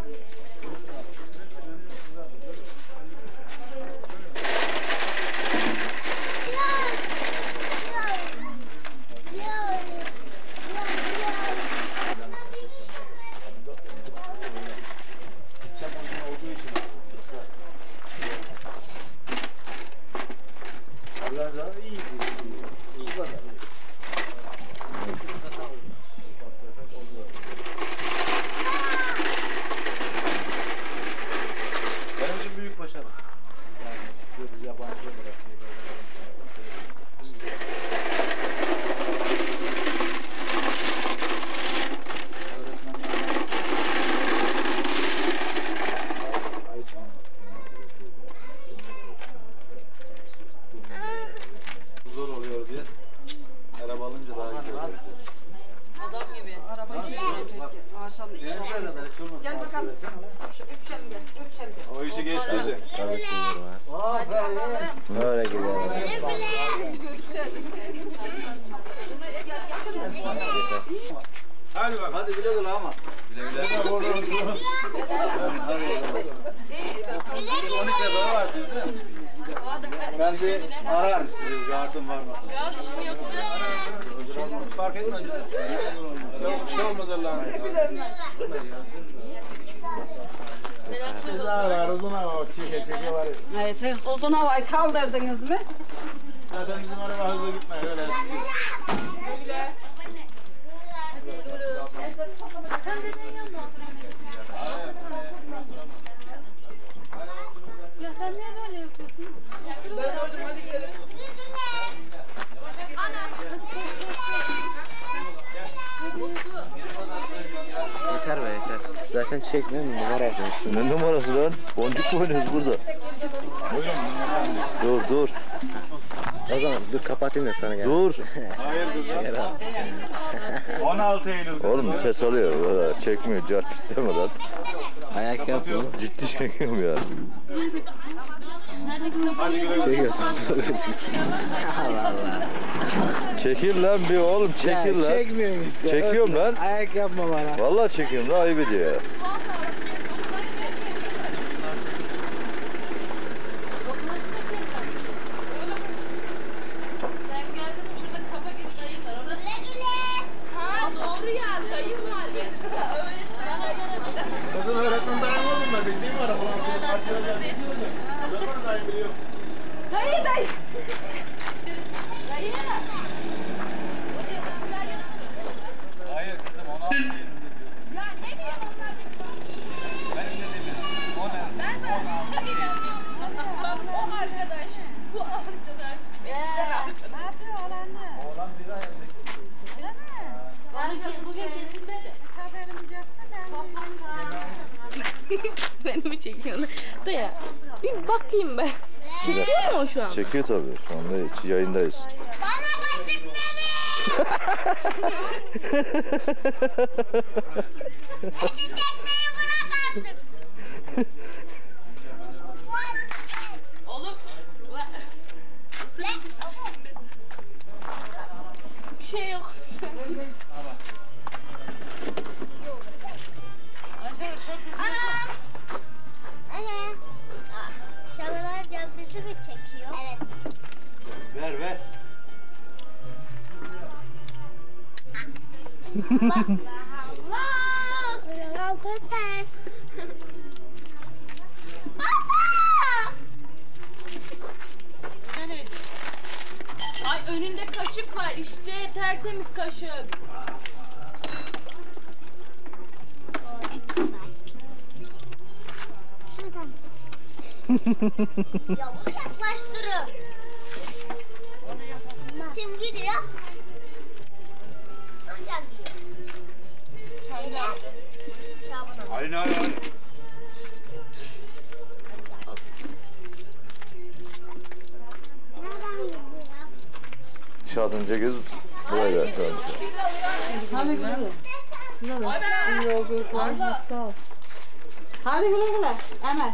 Zor oluyor diye. Araba alınca daha güzel oluyor. Adam gibi. Gel bakalım. Öpüşelim gel. Öpüşelim gel. O işi geçmeyecek. Tabii ki ha. Böyle gidelim. Hadi bak hadi güle güle ama. Güle güle. Elektronikle bana var sizde. Ben bir arar siz yardım var mı? Yanlışım yoksa. Fark etmez. Bir şey olmaz Allah'ın. Siz uzun havayı kaldırdınız mı? Zaten bizim araba hızlı gitmiyor öyle. Sen dedenin yanına oturuyorsun. Ya sen niye böyle yapıyorsun? Ben orada hadi gelin. Ana. Yeter be yeter. Zaten çekmiyorum numara yapıyorsun. Ne numarası lan? Boncuk mu oynuyoruz burada? Dur. O zaman dur kapatayım da sana gel. Dur. Hayır kızım. 16 Eylül. Oğlum ses alıyor. Çekmiyor. Cart deme lan. Ayak yapıyor. Ciddi çekiyorum ya. Çekiyorsun. Gözüksün. Allah Allah. Çekil lan bir oğlum. Çekil lan. Çekmiyorum işte. Çekiyorum lan. Ayak yapma bana. Vallahi çekiyorum lan. Ayıp ediyor ya. Sen gel kızım şurada kafa gibi dayın var. Orası ha doğru ya dayım var. Kızın öğretmen dayanmadım ben. Bildiğim var. Dayı. Dayı. Hayır kızım 16 Eylül. Ya ne diyeyim onlar? Benim dediğim o ne? Ben sana bak o arkadaş, bu arkadaş. Ne yapıyor oğlanlar? Oğlan bir ay Bugün kesilmedi. Haberimiz yoktu da. Beni mi çekiyorsun? Daya bir bakayım ben. Çekiyor mu o şu an? Çekiyor tabii. Şu anda yayındayız. Oğlum. Bir şey yok. Anne. Şakalar bizi mi çekiyor? Evet. Ver. Allah köpek. Ay önünde kaşık var işte tertemiz kaşık. Şuradan ya bunu yaklaştırın. Kim gidiyor? Önden gidiyor. Hayır. Merhaba. Çadınca göz buraya geldi. Hadi güle güle. İyi yolculuklar. Sağ ol. Hadi güle güle. Emel.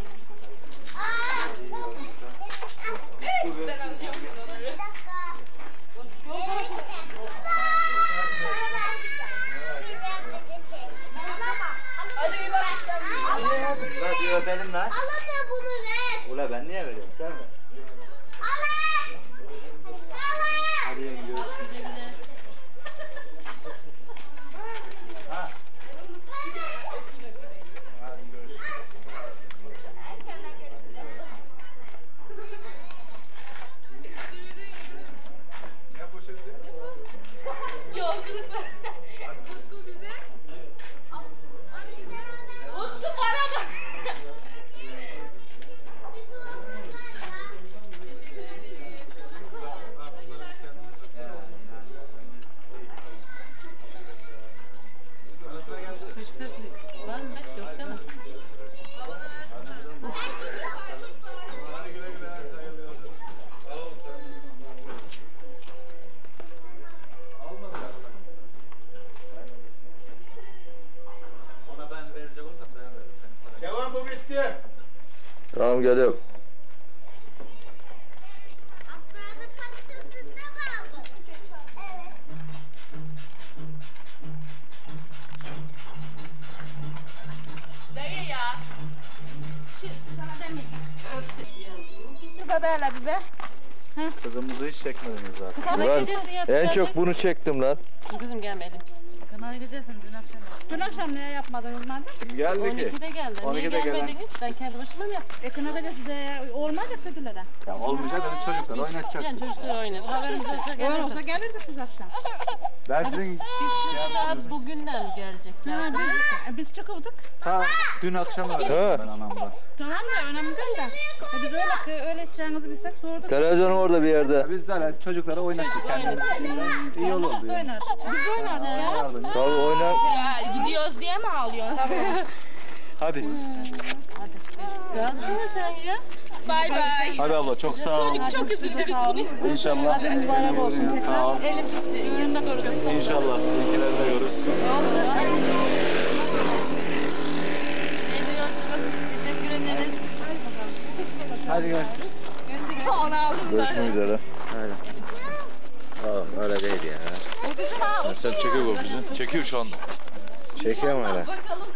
Hadi öpelim lan. Alamıyor bunu ver. Ula ben niye veriyorum sen mi? Hadi yiyoruz. Yolculuklar. Utku bize. Utku bana bak. Çocuk sesi var mı? Yok değil mi? Şevan bu bitti. Tamam geliyorum. Dayı ya. Şu bebeğle bir be. Kızımızı hiç çekmediniz zaten. Ben en çok bunu çektim lan. Kızım gelmedim pis. Kanal gideceksin dün akşam. Dün akşam niye yapmadınız madem? Kim geldi ki? 12'de geldi. Niye 12'de gelen. gelmediniz? Ben kendi başıma mı yaptım? Kanal gideceksin de olmayacak dediler ha. Ya olmayacak da biz çocuklar oynatacak. Yani çocuklar oynadı. Haberimiz olsa Öyle gelirdi. olsa gelirdik biz akşam. Ben sizin Daha bugünden gelecekler. Ha, biz çıkıldık. ta dün akşam aradım ben anamdan. Tamam da önemli değil de. Biz öyle edeceğinizi bilsek sorduk. Televizyonun orada bir yerde. Biz zaten çocuklara oynatacak kendimiz. İyi olurdu Biz de yani. oynardık. Biz oynardık ya. Tabii oynar. Ya gidiyoruz diye mi ağlıyorsun? Hadi. Gelsene sen ya. Bay bay. Hadi abla çok sağ ol. Çocuk çok üzücü biz bunu. İnşallah. Hadi mübarek olsun. Sağ ol. Elim pisi. Üründe göreceğim. İnşallah sizinkileri de görürüz. Teşekkür ederiz. Hadi görüşürüz. Onu aldım ben. Görüşmek üzere. Öyle. Aa, öyle değil ya. Ya sen çekiyor bu bizi. Çekiyor şu anda. Çekiyor mu öyle? Bakalım.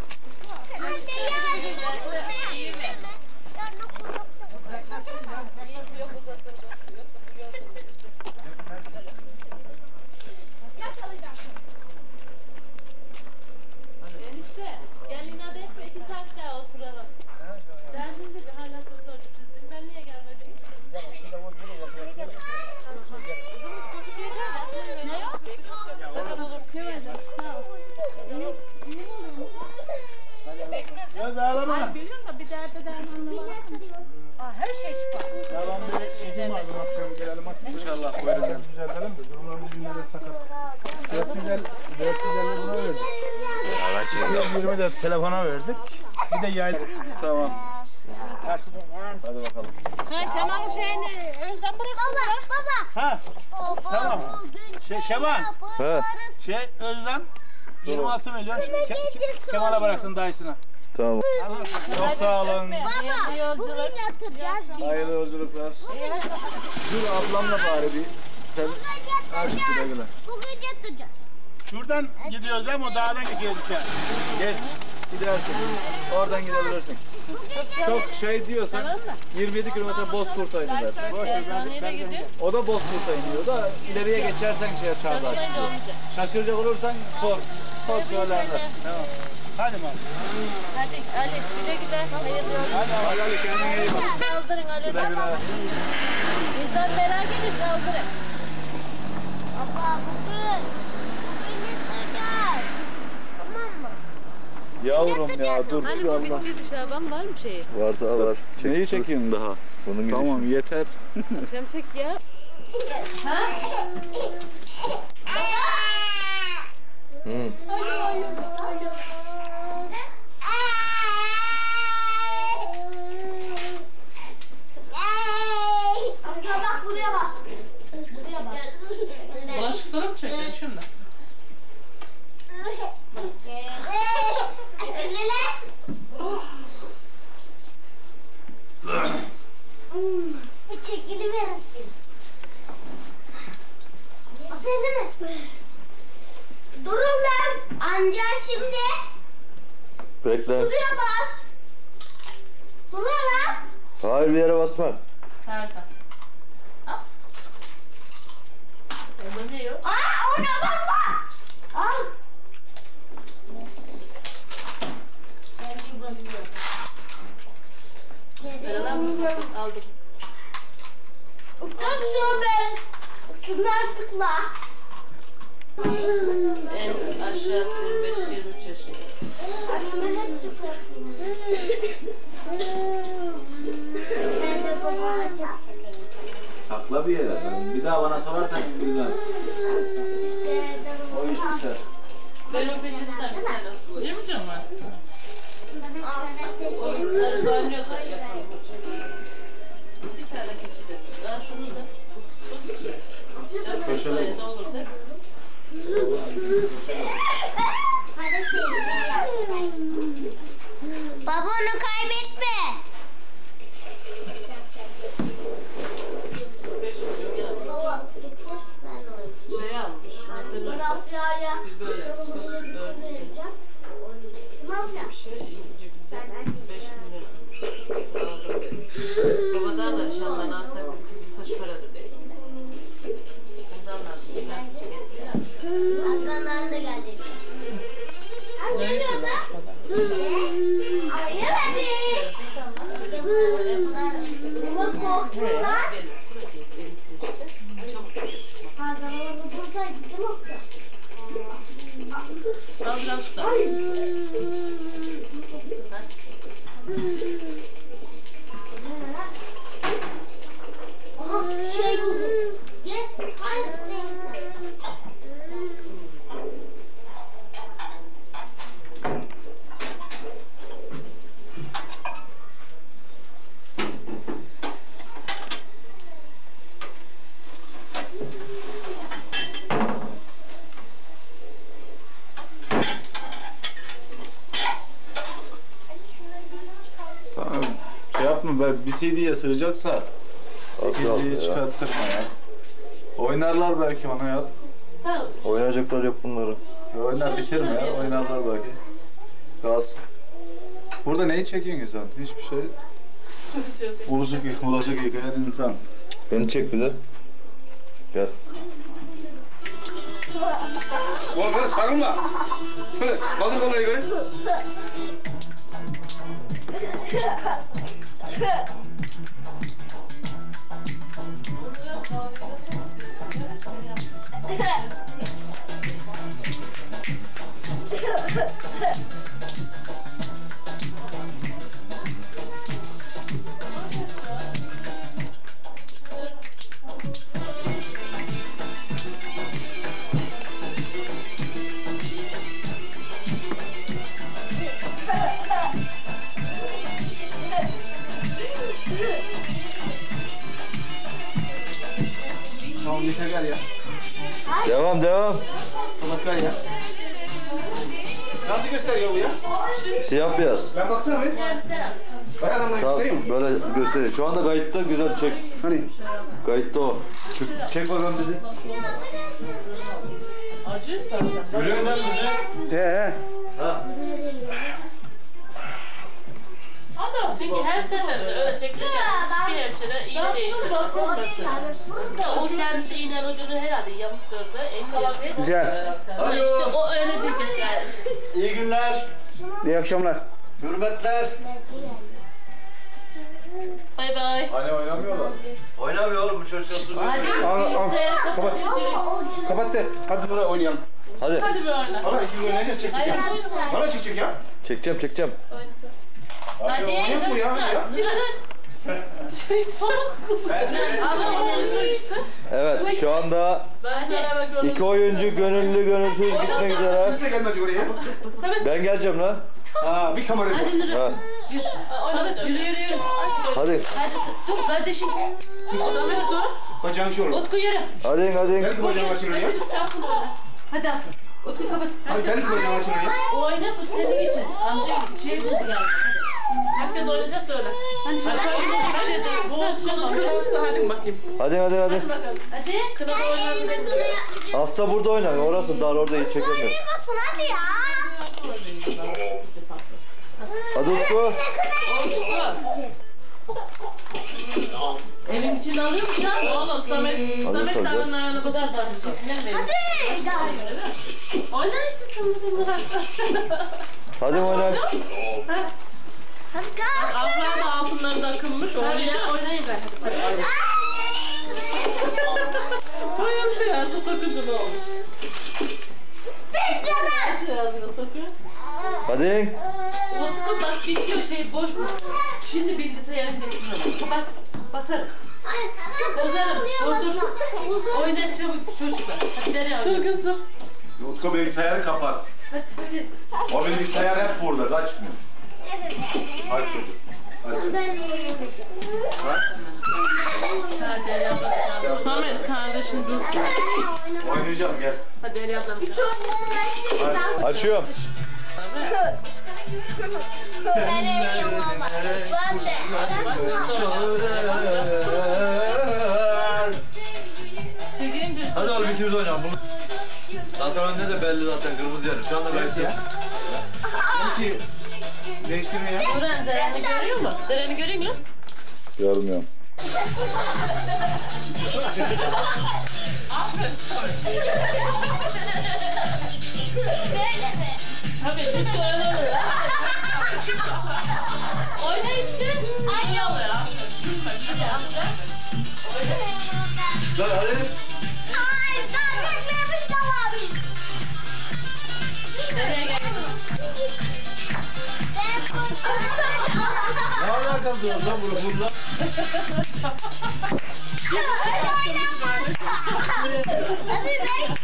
Enişte, gel inat etme 2 saat daha oturalım. Ben şimdi hala çok zor. Siz dünden niye gelmediniz? Göz ağlama. Biliyorum da bir derde dermanlı var. Her şey çıkar. Yalan bir işim var. Bu akşam gelelim hadi. İnşallah buyurun. Düzeltelim de durumlarımız günlerde sakat. 450 buna verdik. 120 de telefona verdik. Bir de yaylı. Tamam. Hadi bakalım. Sen Kemal'in şeyini Özlem bıraksın da. Ha. Tamam. Şeban. He. Özlem 26 milyon Kemal'e bıraksın dayısına. Tamam. Çok sağ olun. Baba, bugün yatıracağız. Hayırlı yolculuklar. Dur ablamla bari bir. Sen hadi güle güle. Bugün yatıracağız. Şuradan gidiyoruz değil mi? O dağdan geçiyoruz içeri. Gel. Gidersin. Oradan gidebilirsin. Çok şey diyorsan 27 kilometre Bozkurt'a iniyor. O da Bozkurt'a iniyor da ileriye geçersen şeye Çağdaş. Şaşıracak olursan sor. Sor söylerler. Tamam. Hadi mi? Hadi Ali güle güle. Hayırlı yolculuklar. Hadi Ali kendine iyi bak. Saldırın Ali. Güle güle. İnsan merak edin saldırın. Baba bugün yatıracağız. Tamam mı? Yavrum ya dur. Hani bu bitti Şaban var mı şeyi? Var daha var. Neyi çekiyorsun daha? Bunun Tamam yeter. Akşam çek ya. Ha? Bak buraya bas. Buraya bas. çekili verirsin. Aferin mi? Durun lan. Anca şimdi. Bekle. Şuraya bas. Şuraya lan. Hayır bir yere basma. Nerede? Al. Orada ne yok? Aa oraya bas. Al. Ben basıyorum. Aldım. Çok zor ben. Şunlar tıkla. En aşağısı 25-23 yaşında. Anneme hep çıkartayım. Ben de babama çok seviyorum. Sakla bir yere. Bir daha bana sorarsan bilmem. İşte canım. O iş biter. Ben o peçetten bir tane alayım. Değil mi canım? Onları banyoda yapalım. Bir tane keçi desin. Daha şunu da bu kısmı için. Canım sayesinde olur da. Baba onu kaybetme. Şey almış. Biz böyle skos örtüsü. Bir şey ince güzel. 5 milyon. Babadan da nişandan alsak kaç para da değil. Ondan da güzel kızı getiriyor. Arkandan da geldi. Ne yapıyorlar? Ama yemedi. Ama korktular. Al birazcık daha. Aha şey buldum. Gel. Hayır. Tamam. Şey yapma ben bir CD'ye sığacaksa ikinciyi çıkarttırma ya. Oynarlar belki ona ya. Oynayacaklar yok bunları. Oynar bitirme ya. Oynarlar belki. Kalsın. Burada neyi çekiyorsun sen? Hiçbir şey. Bulaşık yıkayan insan. Beni çek bir de. Gel. Oğlum hadi sarılma. Hadi kaldır kamerayı göre. Tamam yeter gel ya. Devam. Sabah ya. Nasıl gösteriyor bu ya? Siyah beyaz. Ben baksana bir. Bayağı adamları Tamam, göstereyim mi? böyle gösteriyor. Şu anda kayıtta güzel çek. Hani? Kayıtta o. Çek bakalım bizi. Acı saracağım. Görüyor musun bizi? Ha. Adam çünkü her seferinde öyle çekilirken hiçbir hemşire iğne değiştirmez. O kendisi iğnenin ucunu herhalde yamuk gördü. Güzel. İşte o öyle diyecek yani. İyi günler. İyi akşamlar. Hürmetler. Bay bay. Hani oynamıyorlar. Oynamıyor oğlum bu çocuklar su Hadi bilgisayarı kapatıyoruz. Kapat de. Hadi burada oynayalım. Hadi. Hadi bir oyna. Bana ikimiz oynayacağız çekecek ya. Bana çekecek ya. Çekeceğim. Hadi Oynayalım bu ya. Hadi ya. Soluk kuzu. Adam oynayacak işte. Evet şu anda Hadi. iki oyuncu gönüllü gönülsüz gitmek üzere. Kimse gelmez oraya. Ben geleceğim lan. Aa bir kamera var. Hadi Nuri. Ha. Samet yürü. Hadi. Hadi dur kardeşim. Samet dur. Bacağın şu orada. Utku yürü. Hadi. Gel ki bacağını açın oraya. Hadi al. Utku kapat. Hadi gel ki bacağını açın oraya. Oyna bu senin için. Amca şey buldu yani. Herkes oynayacak söyle. Hani bir şey de. Kınası hadi bakayım. Hadi. Hadi bakalım. Hadi. Kınada oynayalım. Asla burada oynar. Orası dar, orada iyi çekemiyor. Hadi ya. Hadi Utku. Evin içinde alıyormuş lan. Oğlum Samet Dağ'ın ayağına basarsan. Hadi. Oyna işte kırmızı. Hadi oynar. Hadi kalk. Abla da altınları da akılmış. Oynayın ben. Hadi. Koyalım şey ağzına sokunca ne olmuş? Bekle. Şey ağzına sokuyor. Hadi. Unuttum bak bitiyor şey boşmuş. Şimdi bilgisayarın getirmem. Bak basarım. Bozarım. Dur. Oynat çabuk çocuklar. Hadi nereye alıyorsun? Çok hızlı. Utku bilgisayarı kapat. Hadi. O bilgisayar hep burada, kaçmıyor. Hadi çocuk. Hadi. Samet kardeşim dur. Oynayacağım gel. Hadi Eri ablam. Üç oyuncusun işte. Açıyorum. Hadi oğlum ikimiz oynayalım bunu. Zaten önde de belli zaten kırmızı yer. Şu anda belki. Peki değiştirme ya. Buran Zeren'i görüyor musun? Zeren'i görüyor musun? Görmüyorum. Tabii biz de öyle oluyor. Oyna işte. Aynı oluyor. Hadi amca. Gel hadi. Ay sen beklemiş tamam. Nereye geldin? Ne alakası var lan bununla? Hadi be.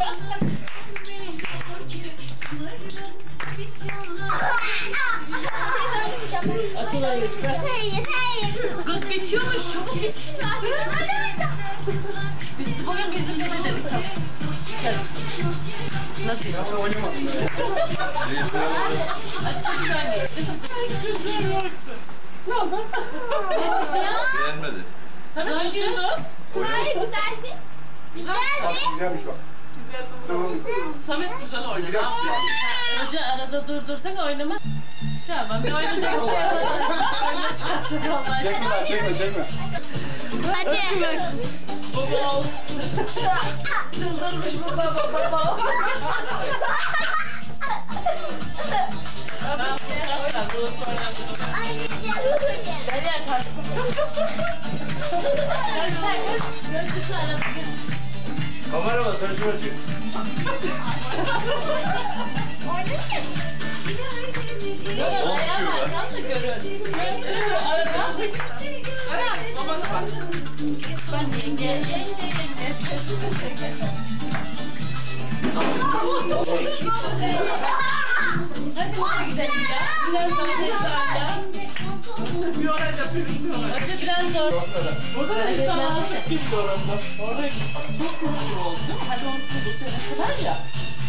Hayır. Kız bitiyormuş çabuk bitsin. Biz bugün bizim de dedik. Nasıl? Nasıl oynamasın böyle? Açık güzel geçti. Ne oldu? Beğenmedi. Sana güzel mi? Hayır güzeldi. Güzeldi. Güzelmiş bak. Tamam. Samet güzel oynadı. Hoca arada durdursana oynamaz. Şaban bir oynayacak bir şey olmadı. Çekme lan çekme. Hadi. Baba. Çıldırmış bu baba. Nereye kaçtın? Kamera var sen şuna çık. Ayağa baksan da görün. Aradan. Babana bak. Ben yenge. Hadi gidelim ya. Biraz sonra tekrar. Bir oraya yapıyorum. Acı biraz zor. Burada da bir sana çok güçlü orası. Orada çok güçlü oldu. Hadi onu bu senesi var ya.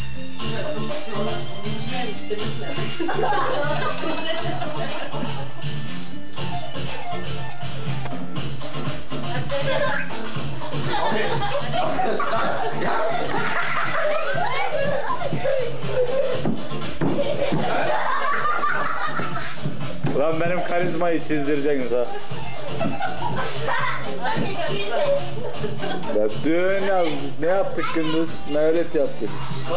Lan benim karizmayı çizdireceksiniz ha. Ya dün ya ne yaptık gündüz? Mevlüt yaptık.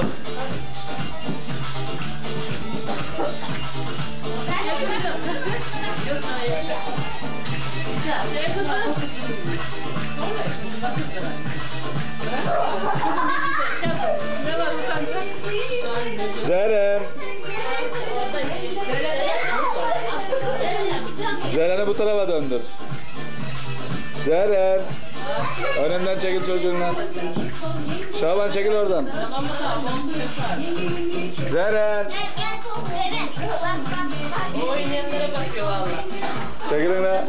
Zeren. Zeren'i bu tarafa döndür. Zeren. Önünden çekil çocuğundan. Şaban çekil oradan. Zeren. Oynayanlara bakıyor valla. Çekilin lan.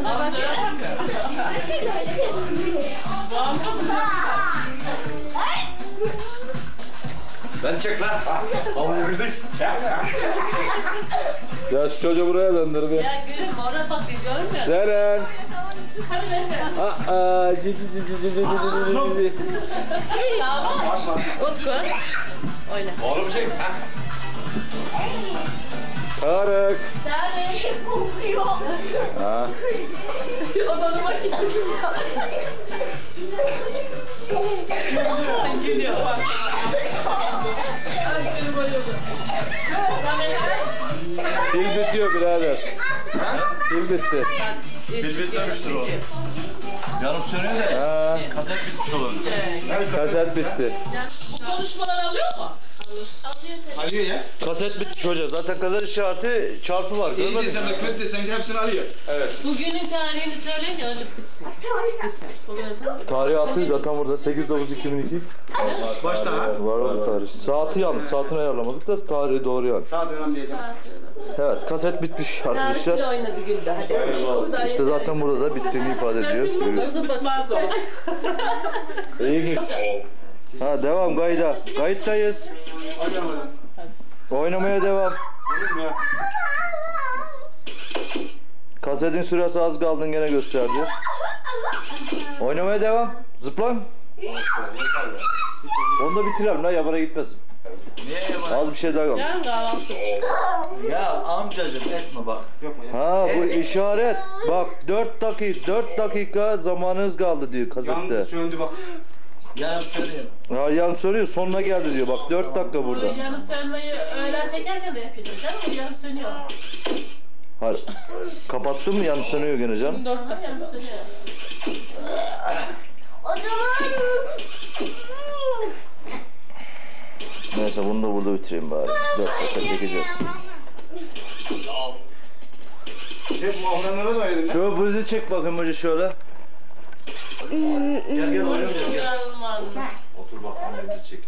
Ben çek lan. Havaya girdik. Ya şu çocuğu buraya döndür bir. Ya gülüm oraya bak görmüyor musun? Zeren. Hadi be. Aa, cici. Tamam. Utku. Oyna. Oğlum çek. Tarık. Sen kokuyor. Ha. Odana bak içim. Gülüyor bak. Pil bitiyor birader. Pil bitti. Pil bitmemiştir o. Yanım sönüyor da kaset bitmiş olabilir. Kaset bitti. Bu konuşmaları alıyor mu? Alıyor ya. Kaset bitmiş hoca. Zaten kaset işareti çarpı var. İyi desem de kötü desem de hepsini alıyor. Evet. Bugünün tarihini söyleyin de öyle bitsin. Bitsin. Tarihi atıyor zaten burada 8/9/2002. Başta ha. Var o tarih. Saati yanlış. Saatini ayarlamadık da tarihi doğru yani. Saat önemli diyeceğim. Evet kaset bitmiş arkadaşlar. Tarihli oynadı Gülde hadi. İşte zaten burada da bittiğini ifade ediyor. Nasıl bitmez o? İyi ki. Ha devam kayda. Kayıttayız. Oynamaya devam. Kasetin süresi az kaldın gene gösterdi. Oynamaya devam. Zıplan. Onu da bitirelim la yabana gitmesin. Niye yaban? Az bir şey daha kaldı. Yarın kahvaltı. Ya amcacım etme bak. Ha bu işaret. Bak 4 dakika zamanınız kaldı diyor kasette. Yandı söndü bak. Yarım söyleyeyim. Ya yarım soruyor sonuna geldi diyor bak 4 dakika burada. Yarım sönmeyi öğlen çekerken de yapıyordum canım. Yarım sönüyor. Hayır. Kapattın mı yarım sönüyor gene canım. 4'te yarım sönüyor. O zaman Neyse bunu da burada bitireyim bari. 4 dakika çekeceğiz. Çek bu avranlara da ayırın. Şu buzu çek bakayım hoca şöyle. Gel oynamayacağız gel. Otur bak annemizi çek.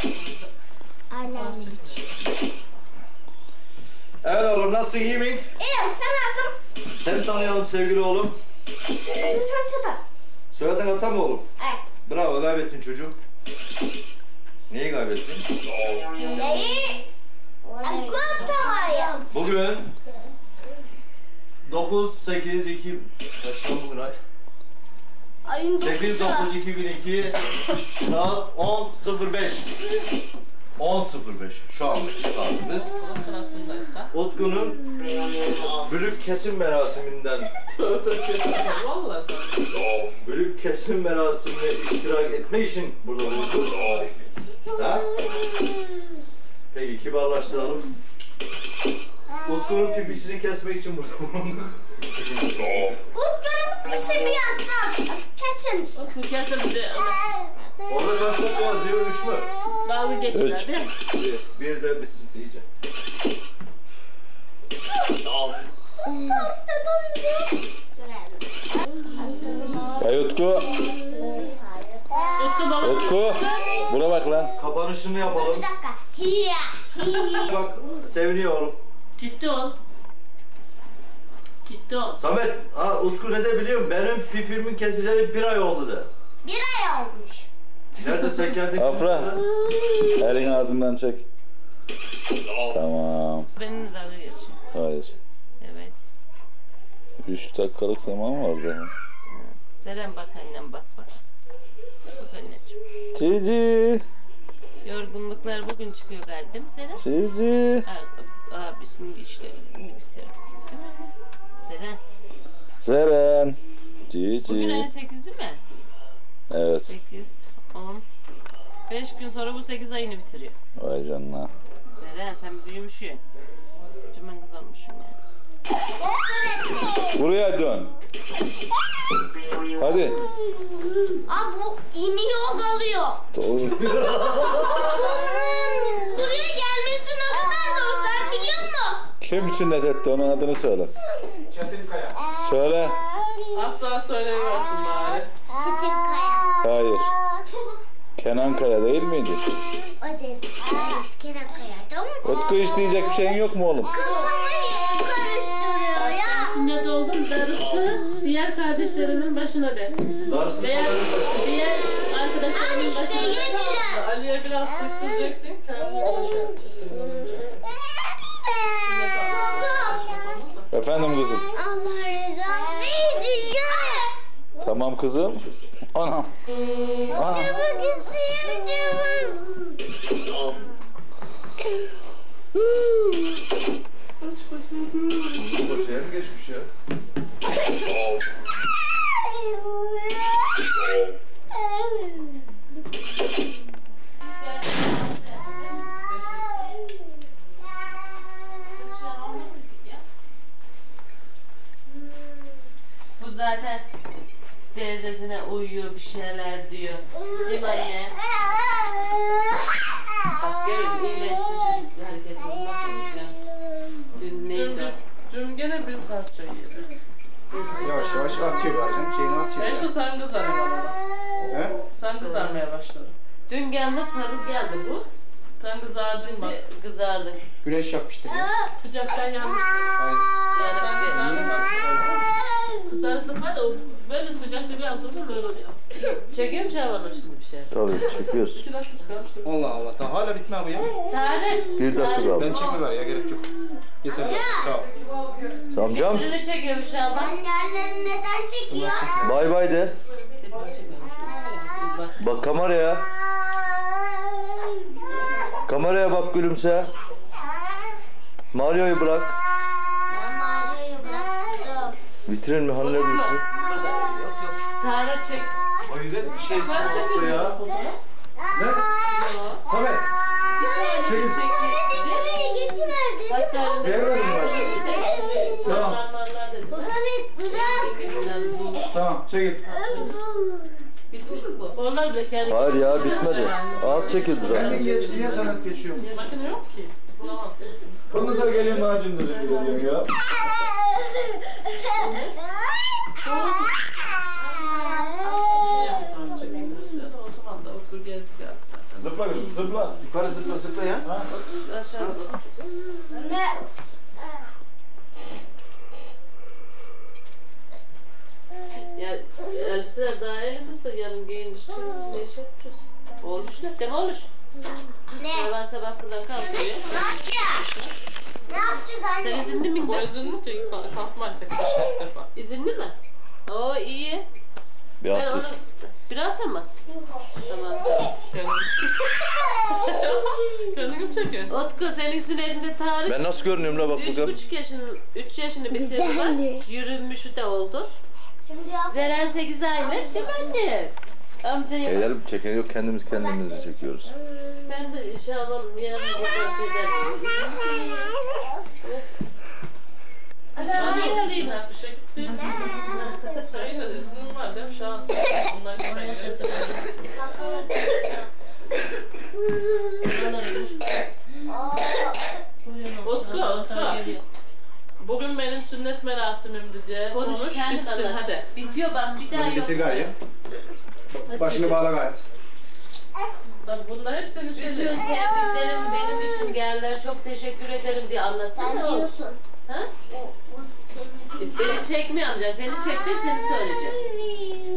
Evet oğlum nasılsın iyi misin? İyiyim, sen nasılsın? Seni tanıyalım sevgili oğlum. Söyledin ata mı oğlum? Evet. Bravo kaybettin çocuğum. Neyi kaybettin? Neyi? Akutayım. Bugün 9/8/2 kaç lan bugün ay? Ayın 8/9/2002 saat 10:05 10:05 şu andaki saatimiz. Sırasındaysa. Utku'nun bölük kesim merasiminden Vallahi sana. bölük kesim merasimine iştirak etmek için burada bulunduk. Ha? Peki kibarlaştıralım. Utku'nun pipisini kesmek için burada bulunduk. Utku'nun pisi biraz daha kesilmiş. Utku kesildi. Orada kaç dakika var diyor 3 mü? Dalga geçtiler değil mi? Bir de bitsin diyeceğim. Ay Utku. Utku baba. Utku. Buna bak lan. Kapanışını yapalım. Bir dakika. Hiya. Bak seviniyor oğlum. Ciddi ol. Ciddi ol. Samet, ha Utku ne de biliyor musun? Benim pipimin kesileli 1 ay oldu de. 1 ay olmuş. Nerede sen kendin? Afra. Elin ağzından çek. Tamam. Benimle dalga geçiyor. Hayır. Evet. 3 dakikalık zaman vardı. Seren bak annem bak. Bak anneciğim. Cici. Yorgunluklar bugün çıkıyor galiba değil mi Seren? Cici. Abisinin işlerini bitirdik değil mi? Seren. Seren. Bugün ayın Cici. 8'i mi? Evet. 8, 10. 5 gün sonra bu 8 ayını bitiriyor. Vay canına. Seren sen büyümüşsün. Kocaman kız olmuşsun yani. Buraya dön. Hadi. Aa bu iniyor kalıyor. Doğru. Buraya gelmesi ne kadar dostlar biliyor musun? Kim sünnet etti onun adını söyle. Çetinkaya. Söyle. Asla söylemiyorsun bari. Çetinkaya. Hayır. Kenan Kaya değil miydi? O dedi. Evet Kenan Kaya. Utku iş diyecek bir şeyin yok mu oğlum? Kafayı karıştırıyor ya. Sünnet oldum darısı diğer kardeşlerimin başına de. Darısı Diğer arkadaşlarımın İşte başına de. yediler. Ali'ye biraz çektirecektin. Kendini boş verecektin. Efendim kızım. Allah rızası için ya. Tamam kızım. Anam. Anam. Çabuk istiyorum çabuk. Boş yer mi geçmiş ya? Bu zaten teyzesine uyuyor, bir şeyler diyor. Değil mi anne? Bak görün, iyileşsin çocuk hareketini bakmayacağım. Dün neydi? Dün gene bir parça yedi. Yavaş yavaş atıyor bazen. Şeyini atıyor. İşte sen kızarmaya bana. He? Sen kızarmaya başladın. Dün geldi sarı geldi bu. Sen kızardın bak. Kızardın. Güneş yapmıştır ya. Sıcaktan yanmıştı. Yani sen kızardın bak. Kızarıklık var da böyle sıcakta biraz durdu böyle oluyor. Çekiyor mu Şaban'ın şimdi bir şey? Tabii çekiyoruz. 2 dakika sıkılmıştı. Allah Allah. Daha hala bitme bu ya. Tarık. 1 dakika kaldı. Ben çekmiver ya gerek yok. Yeter. Sağ ol. Amcam. Birini çekiyormuş Şaban. Yerlerini neden çekiyor? Bay bay de. Bak kameraya. Kameraya bak gülümse. Mario'yu bırak. Mario'yu bıraktım. Vitrin mi? Hani ne vitrin? Yok yok. Tarık çek. Hayret bir şeysin bu ya. Ne? Samet. Çekil. Şuraya geçiverdi. Hatta Vermedin mi başka? Tamam. Samet bırak. Tamam çekil. Bitmiş mi bu? Onlar bile kendi. Hayır ya bitmedi. Az çekildi Ben zaten. de geç. Niye Samet geçiyormuş? Makine yok ki. Bulamam. Konuza geliyorum daha cümle ediyorum ya. O zaman da otur gezdi geldi zaten. Zıpla kızım zıpla. Yukarı zıpla zıpla ya. Aşağıda oturacağız. Ya elbiseler daha elimizde, yarın giyinişçi ne iş yapacağız? Oluş ne? Değil mi oluş? Ne? Sabah sabah buradan kalkıyor. Ne yapacağız? Ne yapacağız anne? Sen izinli miydin? O izinli mi? Kalkma artık kaç defa. İzinli mi? Oo iyi. Bir Ben hafta. onu... Bir hafta mı? Tamam. Kendini mi çekiyorsun? Utku senin sünnetinde Tarık. Ben nasıl görünüyorum la bak bakalım. 3 yaşını bitirdi bak. Yürümüşü de oldu. Zeren 8 aylık değil mi anne? Amcaya bak. Eylerim çeken yok kendimizi çekiyoruz. Ben de inşallah yarın buradan şeyler. Hadi alayım. Bir şey gitti. Sayın da iznim var değil mi? Şans. Bundan Utku. Bugün benim sünnet merasimimdi diye konuş bitsin hadi. Bitiyor bak bir daha yok. Bitir gari ya. Başını bağla gayet. Bunda hep senin şeylerin. Bütün sevdiklerim benim için geldiler, çok teşekkür ederim diye anlatsana. Sen diyorsun. Ha? Beni çekmiyor amca, seni çekecek, seni söyleyecek.